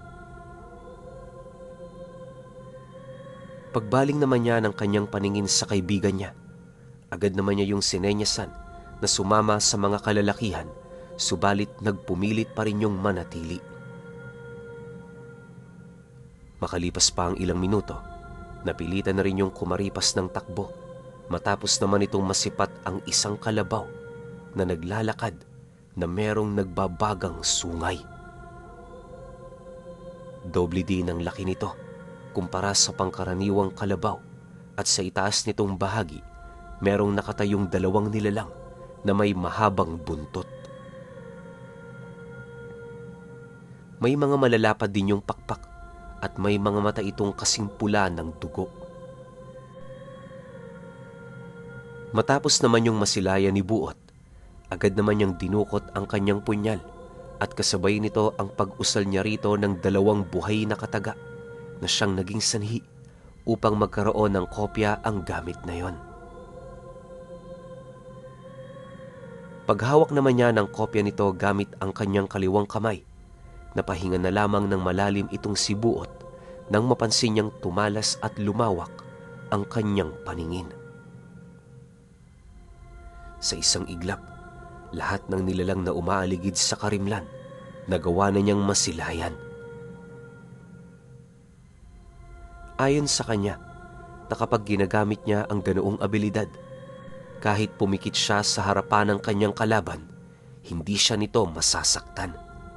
Pagbaling naman niya ng kanyang paningin sa kaibigan niya, agad naman niya yung sinenyasan na sumama sa mga kalalakihan, subalit nagpumilit pa rin yung manatili. Makalipas pa ang ilang minuto, napilitan na rin yung kumaripas ng takbo, matapos naman itong masipat ang isang kalabaw na naglalakad na merong nagbabagang sungay. Doble din ang laki nito kumpara sa pangkaraniwang kalabaw, at sa itaas nitong bahagi, merong nakatayong dalawang nilalang na may mahabang buntot. May mga malalapad din yung pakpak at may mga mata itong kasing pula ng dugo. Matapos naman yung masilayan ni Buot, agad naman niyang dinukot ang kanyang punyal at kasabay nito ang pag-usal niya rito ng dalawang buhay na kataga na siyang naging sanhi upang magkaroon ng kopya ang gamit na yon. Paghawak naman niya ng kopya nito gamit ang kanyang kaliwang kamay, napahinga na lamang ng malalim itong si Buot nang mapansin niyang tumalas at lumawak ang kanyang paningin. Sa isang iglap, lahat ng nilalang na umaaligid sa karimlan, nagawa na niyang masilayan. Ayon sa kanya, na kapag ginagamit niya ang ganoong abilidad, kahit pumikit siya sa harapan ng kanyang kalaban, hindi siya nito masasaktan.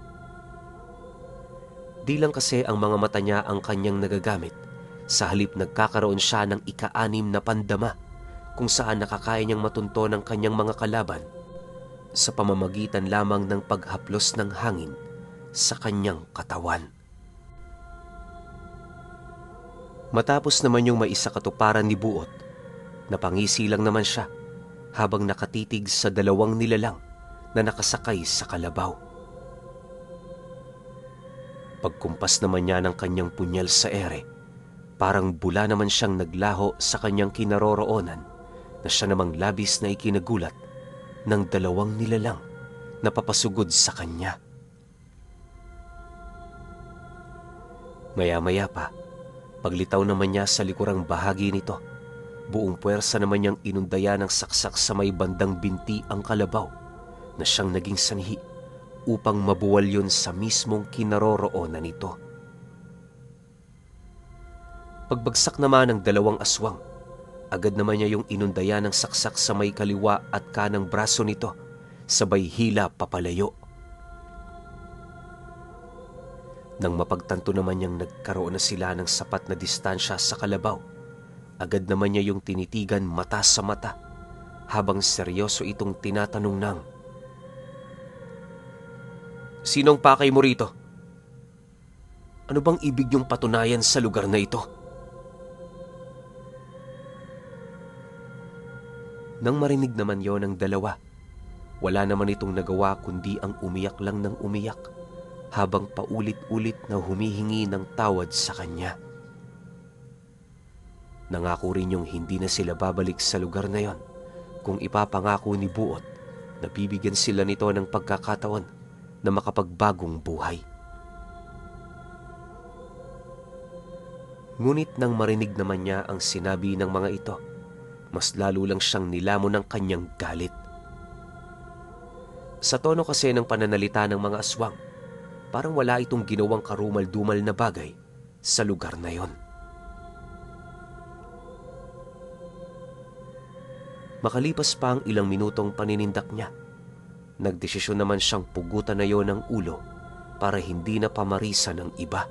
Di lang kasi ang mga mata niya ang kanyang nagagamit, sa halip nagkakaroon siya ng ika-6 na pandama kung saan nakakaya niyang matunto ng kanyang mga kalaban sa pamamagitan lamang ng paghaplos ng hangin sa kanyang katawan. Matapos naman yung maisakatuparan ni Buot, napangisi lang naman siya habang nakatitig sa dalawang nilalang na nakasakay sa kalabaw. Pagkumpas naman niya ng kanyang punyal sa ere, parang bula naman siyang naglaho sa kanyang kinaroroonan na siya namang labis na ikinagulat ng dalawang nilalang na papasugod sa kanya. Maya-maya pa, paglitaw naman niya sa likurang bahagi nito, buong puwersa naman niyang inundaya ng saksak sa may bandang binti ang kalabaw na siyang naging sanhi upang mabuwal yun sa mismong kinaroroonan nito. Pagbagsak naman ng dalawang aswang, agad naman niya yung inundaya ng saksak sa may kaliwa at kanang braso nito, sabay hila papalayo. Nang mapagtanto naman niyang nagkaroon na sila ng sapat na distansya sa kalabaw, agad naman niya yung tinitigan mata sa mata habang seryoso itong tinatanong ng, "Sinong pakay mo rito? Ano bang ibig niyong patunayan sa lugar na ito?" Nang marinig naman yon ng dalawa, wala naman itong nagawa kundi ang umiyak lang ng umiyak habang paulit-ulit na humihingi ng tawad sa kanya. Nangako rin yung hindi na sila babalik sa lugar na yon kung ipapangako ni Buot nabibigyan sila nito ng pagkakataon na makapagbagong buhay. Ngunit nang marinig naman niya ang sinabi ng mga ito, mas lalo lang siyang nilamon ng kanyang galit. Sa tono kasi ng pananalita ng mga aswang, parang wala itong ginawang karumal-dumal na bagay sa lugar na yon. Makalipas pa ang ilang minutong paninindak niya, nagdesisyon naman siyang pugutan na yon ng ulo para hindi na pamarisan ng iba.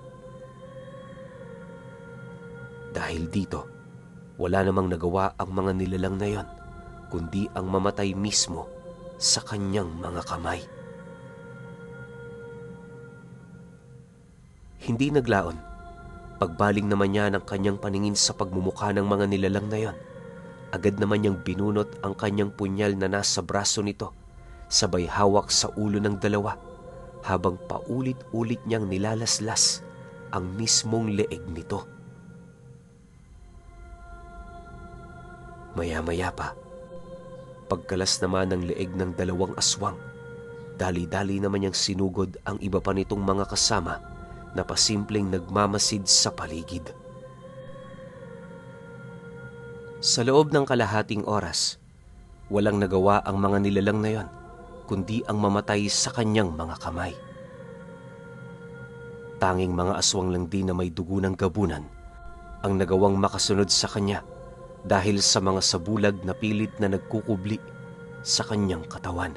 Dahil dito, wala namang nagawa ang mga nilalang na yon, kundi ang mamatay mismo sa kanyang mga kamay. Hindi naglaon. Pagbaling naman niya ng kanyang paningin sa pagmumukha ng mga nilalang na yon, agad naman niyang binunot ang kanyang punyal na nasa braso nito, sabay hawak sa ulo ng dalawa, habang paulit-ulit niyang nilalaslas ang mismong leeg nito. Maya-maya pa, pagkalas naman ng leeg ng dalawang aswang, dali-dali naman niyang sinugod ang iba pa nitong mga kasama na pasimpleng nagmamasid sa paligid. Sa loob ng kalahating oras, walang nagawa ang mga nilalang na yon, kundi ang mamatay sa kanyang mga kamay. Tanging mga aswang lang din na may dugo ng gabunan ang nagawang makasunod sa kanya dahil sa mga sabulag na pilit na nagkukubli sa kanyang katawan.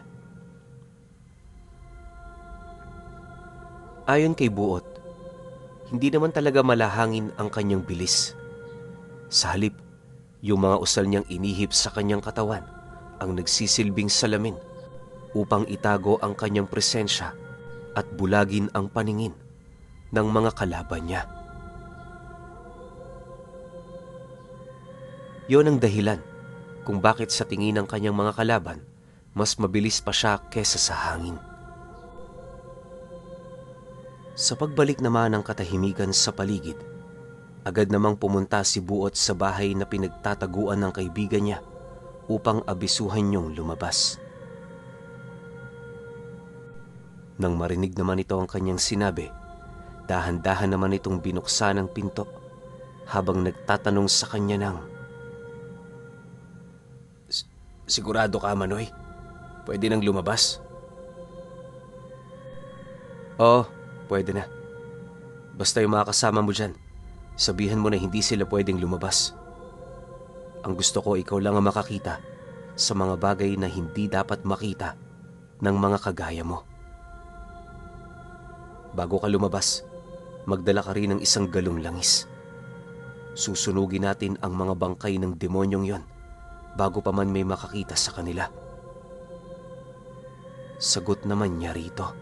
Ayon kay Buot, hindi naman talaga malahangin ang kanyang bilis. Sa halip, yung mga usal niyang inihip sa kanyang katawan ang nagsisilbing salamin upang itago ang kanyang presensya at bulagin ang paningin ng mga kalaban niya. Yon ang dahilan kung bakit sa tingin ng kanyang mga kalaban, mas mabilis pa siya kesa sa hangin. Sa pagbalik naman ng katahimikan sa paligid, agad namang pumunta si Buot sa bahay na pinagtataguan ng kaibigan niya upang abisuhan niyong lumabas. Nang marinig naman ito ang kanyang sinabi, dahan-dahan naman itong binuksan ang pinto habang nagtatanong sa kanya ng, "Sigurado ka, Manoy? Pwede nang lumabas?" "Oo, pwede na. Basta yung mga kasama mo dyan, sabihan mo na hindi sila pwedeng lumabas. Ang gusto ko, ikaw lang ang makakita sa mga bagay na hindi dapat makita ng mga kagaya mo. Bago ka lumabas, magdala ka rin ng isang galong langis. Susunugin natin ang mga bangkay ng demonyong yon bago pa man may makakita sa kanila." Sagot naman niya rito.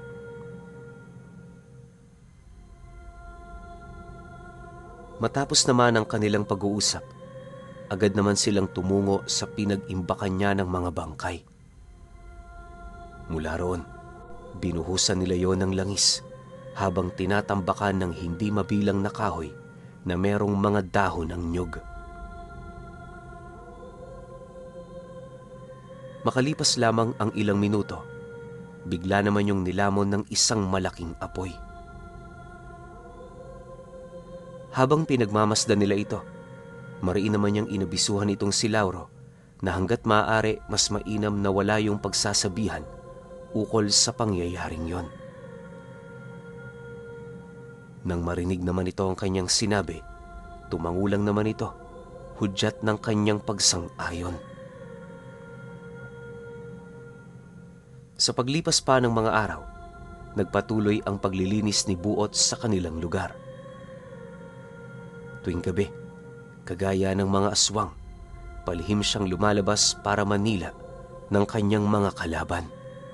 Matapos naman ang kanilang pag-uusap, agad naman silang tumungo sa pinag-imbakan niya ng mga bangkay. Mula roon, binuhusan nila yon ng langis habang tinatambakan ng hindi mabilang na kahoy na merong mga dahon ng nyug. Makalipas lamang ang ilang minuto, bigla naman yung nilamon ng isang malaking apoy. Habang pinagmamasdan nila ito, mariin naman niyang inabisuhan itong si Lauro na hanggat maaari mas mainam na wala yung pagsasabihan ukol sa pangyayaring yon. Nang marinig naman ito ang kanyang sinabi, tumangulang naman ito, hudyat ng kanyang pagsang-ayon. Sa paglipas pa ng mga araw, nagpatuloy ang paglilinis ni Buot sa kanilang lugar. Tuwing gabi, kagaya ng mga aswang, palihim siyang lumalabas para manila ng kanyang mga kalaban.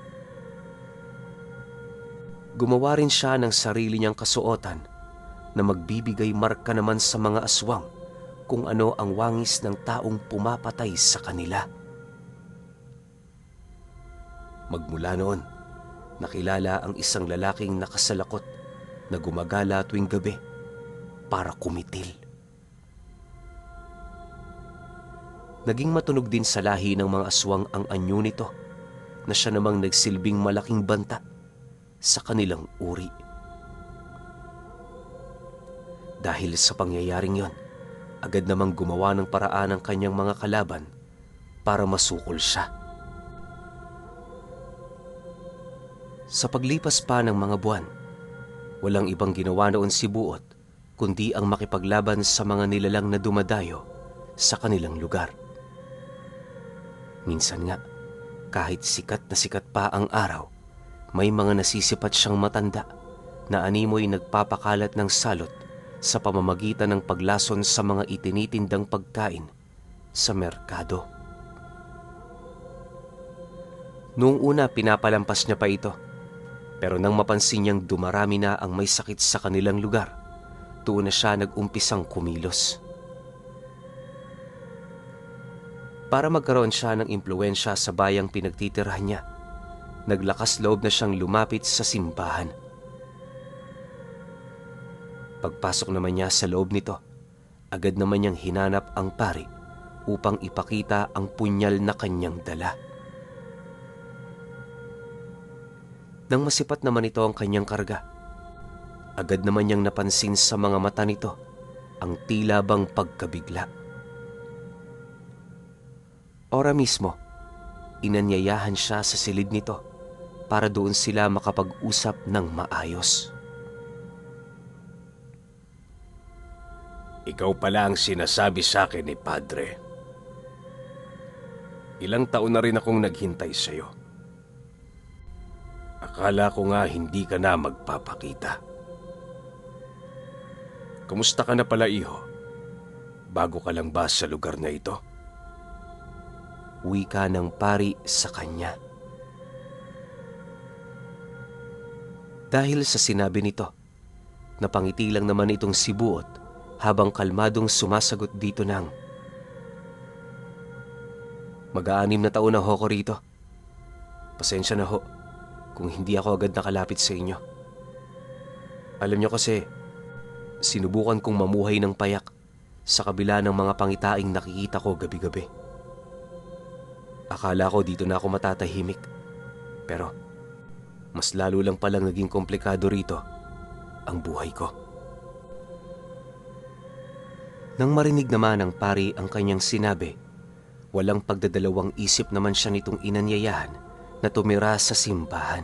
Gumawa rin siya ng sarili niyang kasuotan na magbibigay marka naman sa mga aswang kung ano ang wangis ng taong pumapatay sa kanila. Magmula noon, nakilala ang isang lalaking nakasalakot na gumagala tuwing gabi para kumitil. Naging matunog din sa lahi ng mga aswang ang anyo nito na siya namang nagsilbing malaking banta sa kanilang uri. Dahil sa pangyayaring yon, agad namang gumawa ng paraan ang kanyang mga kalaban para masukol siya. Sa paglipas pa ng mga buwan, walang ibang ginawa noon si Buot kundi ang makipaglaban sa mga nilalang na dumadayo sa kanilang lugar. Minsan nga, kahit sikat na sikat pa ang araw, may mga nasisipat siyang matanda na animoy nagpapakalat ng salot sa pamamagitan ng paglason sa mga itinitindang pagkain sa merkado. Noong una pinapalampas niya pa ito, pero nang mapansin niyang dumarami na ang may sakit sa kanilang lugar, doon na siya nag-umpisang kumilos. Para magkaroon siya ng impluwensya sa bayang pinagtitirahan niya, naglakas loob na siyang lumapit sa simbahan. Pagpasok naman niya sa loob nito, agad naman niyang hinanap ang pari upang ipakita ang punyal na kanyang dala. Nang masipat naman ito ang kanyang karga, agad naman niyang napansin sa mga mata nito ang tila bang pagkabigla. Ora mismo, inanyayahan siya sa silid nito para doon sila makapag-usap ng maayos. Ikaw pala ang sinasabi sa akin ni Padre. Ilang taon na rin akong naghintay sa iyo. Akala ko nga hindi ka na magpapakita. Kumusta ka na pala, iho? Bago ka lang ba sa lugar na ito? Wika ng pari sa kanya. Dahil sa sinabi nito, napangiti lang naman itong si Buot habang kalmadong sumasagot dito ng, "Mag-aanim na taon na ho ko rito. Pasensya na ho kung hindi ako agad nakalapit sa inyo. Alam niyo kasi, sinubukan kong mamuhay ng payak sa kabila ng mga pangitaing nakikita ko gabi-gabi. Akala ko dito na ako matatahimik, pero mas lalo lang palang naging komplikado rito ang buhay ko." Nang marinig naman ng pari ang kanyang sinabi, walang pagdadalawang isip naman siya nitong inanyayahan na tumira sa simbahan.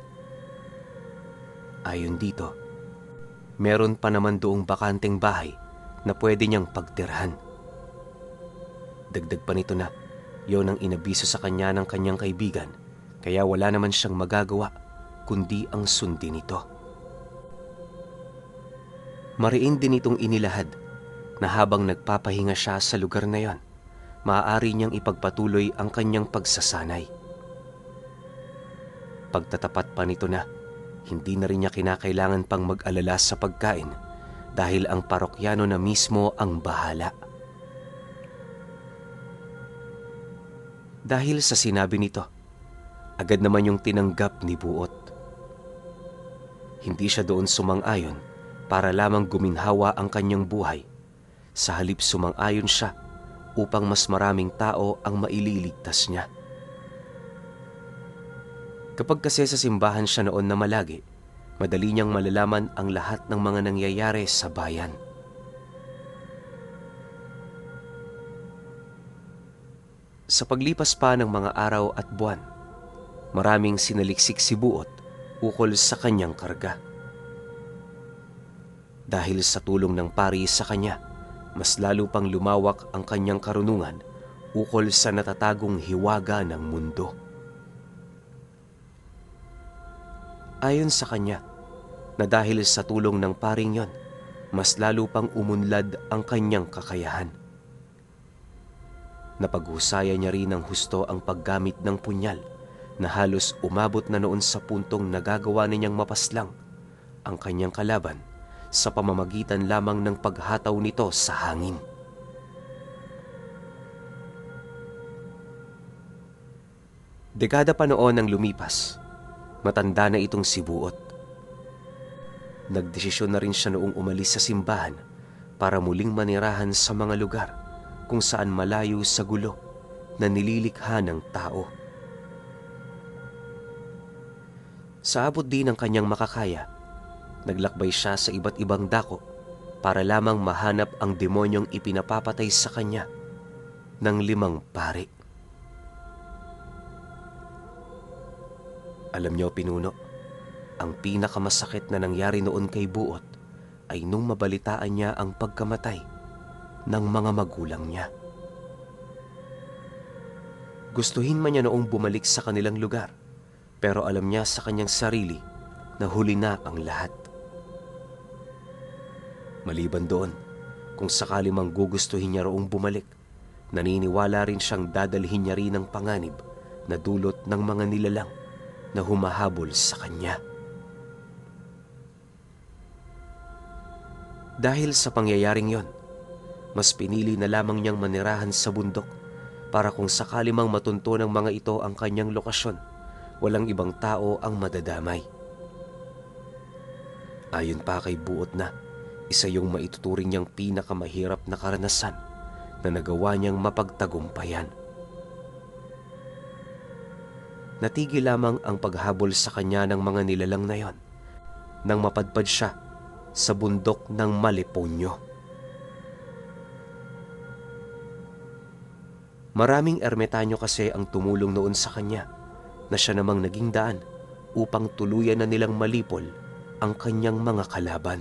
Ayon dito, meron pa naman doong bakanteng bahay na pwede niyang pagtirhan. Dagdag pa nito na yon ang inabiso sa kanya ng kanyang kaibigan, kaya wala naman siyang magagawa kundi ang sundin ito. Mariin din itong inilahad na habang nagpapahinga siya sa lugar na yon, maaari niyang ipagpatuloy ang kanyang pagsasanay. Pagtatapat pa nito na, hindi na rin niya kinakailangan pang mag-alala sa pagkain dahil ang parokyano na mismo ang bahala. Dahil sa sinabi nito, agad naman yung tinanggap ni Buot. Hindi siya doon sumang-ayon para lamang guminhawa ang kanyang buhay. Sa halip sumang-ayon siya upang mas maraming tao ang maililigtas niya. Kapag kasi sa simbahan siya noon na malagi, madali niyang malalaman ang lahat ng mga nangyayari sa bayan. Sa paglipas pa ng mga araw at buwan, maraming sinaliksik si Buot ukol sa kanyang karga. Dahil sa tulong ng pari sa kanya, mas lalo pang lumawak ang kanyang karunungan ukol sa natatagong hiwaga ng mundo. Ayon sa kanya, na dahil sa tulong ng paring yon, mas lalo pang umunlad ang kanyang kakayahan. Napaghusayan niya rin ng husto ang paggamit ng punyal na halos umabot na noon sa puntong nagagawa niyang mapaslang ang kanyang kalaban sa pamamagitan lamang ng paghataw nito sa hangin. Dekada pa noon ang lumipas, matanda na itong si Buot. Nagdesisyon na rin siya noong umalis sa simbahan para muling manirahan sa mga lugar kung saan malayo sa gulo na nililikha ng tao. Sa abot din ng kanyang makakaya, naglakbay siya sa iba't ibang dako para lamang mahanap ang demonyong ipinapapatay sa kanya ng 5 pari. Alam niyo, Pinuno, ang pinakamasakit na nangyari noon kay Buot ay nung mabalitaan niya ang pagkamatay ng mga magulang niya. Gustuhin man niya noong bumalik sa kanilang lugar, pero alam niya sa kanyang sarili na huli na ang lahat. Maliban doon, kung sakali mang gugustuhin niya roong bumalik, naniniwala rin siyang dadalhin niya rin ang panganib na dulot ng mga nilalang na humahabol sa kanya. Dahil sa pangyayaring yon, mas pinili na lamang niyang manirahan sa bundok para kung sakali mang matunto ng mga ito ang kanyang lokasyon, walang ibang tao ang madadamay. Ayon pa kay Buot na, isa yung maituturing niyang pinakamahirap na karanasan na nagawa niyang mapagtagumpayan. Natigil lamang ang paghabol sa kanya ng mga nilalang na yon nang mapadpad siya sa bundok ng Maliponyo. Maraming ermitanyo kasi ang tumulong noon sa kanya na siya namang naging daan upang tuluyan na nilang malipol ang kanyang mga kalaban.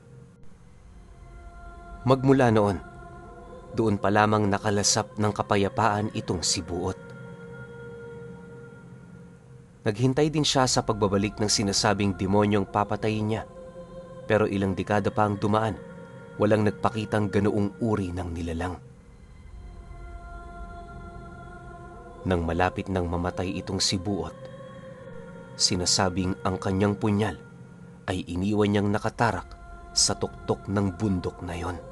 Magmula noon, doon pa lamang nakalasap ng kapayapaan itong si Buot. Naghintay din siya sa pagbabalik ng sinasabing demonyong papatayin niya, pero ilang dekada pa ang dumaan, walang nagpakitang ganoong uri ng nilalang. Nang malapit nang mamatay itong si Buot, sinasabing ang kanyang punyal ay iniwan niyang nakatarak sa tuktok ng bundok na yon.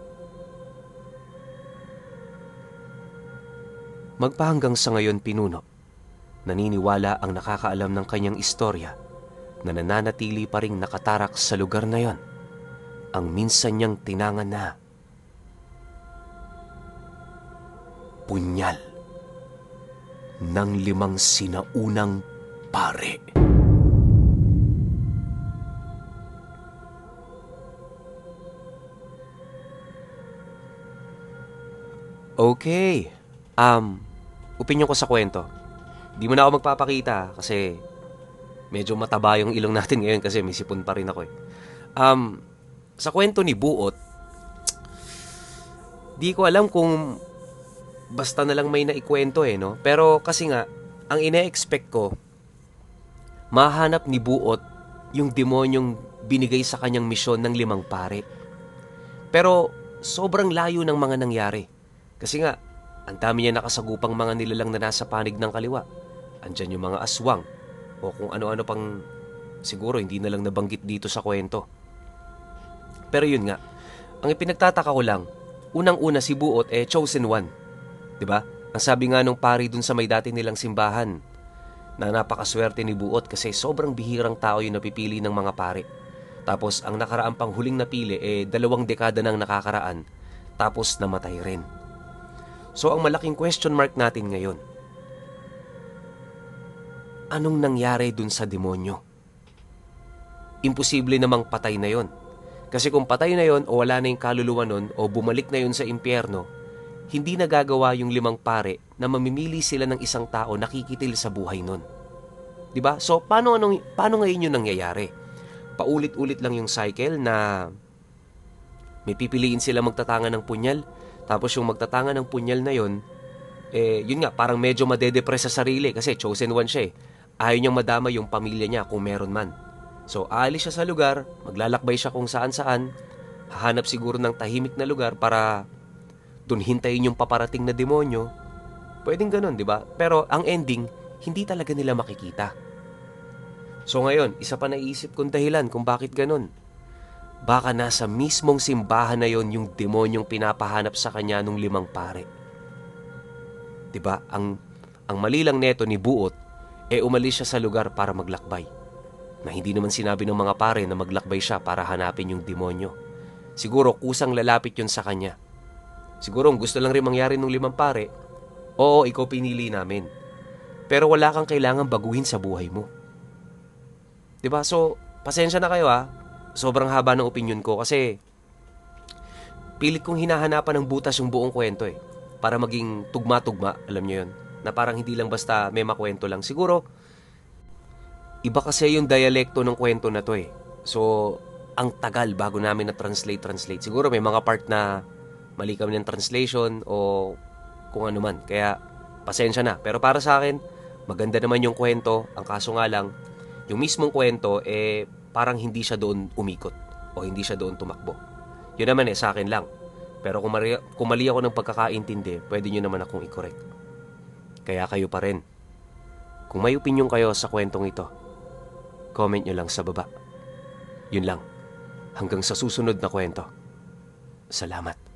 Magpahanggang sa ngayon, Pinuno, naniniwala ang nakakaalam ng kanyang istorya na nananatili pa ring nakatarak sa lugar na yon ang minsan niyang tinangan na punyal ng 5 sinaunang pare. Okay. Opinyon ko sa kwento. Di mo na ako magpapakita kasi medyo mataba yung ilong natin ngayon kasi may sipon pa rin ako eh. Sa kwento ni Buot, di ko alam kung basta na lang may naikwento eh, no? Pero kasi nga, ang ine-expect ko, mahanap ni Buot yung demonyong binigay sa kanyang misyon ng 5 pare. Pero sobrang layo ng mga nangyari. Kasi nga, ang dami niya nakasagupang mga nilalang na nasa panig ng kaliwa. Andyan yung mga aswang o kung ano-ano pang siguro hindi na lang nabanggit dito sa kwento. Pero yun nga, ang ipinagtataka ko lang, unang-una si Buot chosen one. 'Di ba? Ang sabi nga nung pari dun sa may dati nilang simbahan na napakaswerte ni Buot kasi sobrang bihirang tao yung napipili ng mga pare. Tapos ang nakaraang pang huling napili 2 dekada nang nakakaraan tapos namatay rin. So ang malaking question mark natin ngayon, anong nangyari dun sa demonyo? Imposible namang patay na yon. Kasi kung patay na yon o wala na yung kaluluwa nun o bumalik na yon sa impyerno, hindi nagagawa yung 5 pare na mamimili sila ng isang tao nakikitil sa buhay nun. Diba? So paano ngayon yung nangyayari? Paulit-ulit lang yung cycle na may pipiliin sila magtatanga ng punyal. Tapos yung magtatanga ng punyal na yon, yun nga, parang medyo madedepress sa sarili kasi chosen one siya eh. Ayaw niyang madama yung pamilya niya kung meron man. So, aalis siya sa lugar, maglalakbay siya kung saan-saan, hahanap siguro ng tahimik na lugar para dun hintayin yung paparating na demonyo. Pwedeng ganun, di ba? Pero ang ending, hindi talaga nila makikita. So ngayon, isa pa naisip kong dahilan kung bakit ganun. Baka nasa mismong simbahan na yon yung demonyong pinapahanap sa kanya nung 5 pare. 'Di ba? Ang mali lang neto ni Buot, umalis siya sa lugar para maglakbay. Na hindi naman sinabi ng mga pare na maglakbay siya para hanapin yung demonyo. Siguro kusang lalapit yun sa kanya. Siguro gusto lang rin mangyari nung 5 pare, oo, ikaw pinili namin. Pero wala kang kailangan baguhin sa buhay mo. 'Di ba? So, pasensya na kayo ha. Sobrang haba ng opinion ko kasi pilit kong hinahanapan ng butas yung buong kwento eh. Para maging tugma-tugma, alam niyo yun. Na parang hindi lang basta may makwento lang. Siguro, iba kasi yung dialekto ng kwento na to eh. So, ang tagal bago namin na-translate. Siguro may mga part na mali kami ng translation o kung ano man. Kaya, pasensya na. Pero para sa akin, maganda naman yung kwento. Ang kaso nga lang, yung mismong kwento, parang hindi siya doon umikot o hindi siya doon tumakbo. Yun naman sa akin lang. Pero kung mali ako ng pagkakaintindi, pwede nyo naman akong i-correct. Kaya kayo pa rin. Kung may opinion kayo sa kwentong ito, comment nyo lang sa baba. Yun lang. Hanggang sa susunod na kwento. Salamat.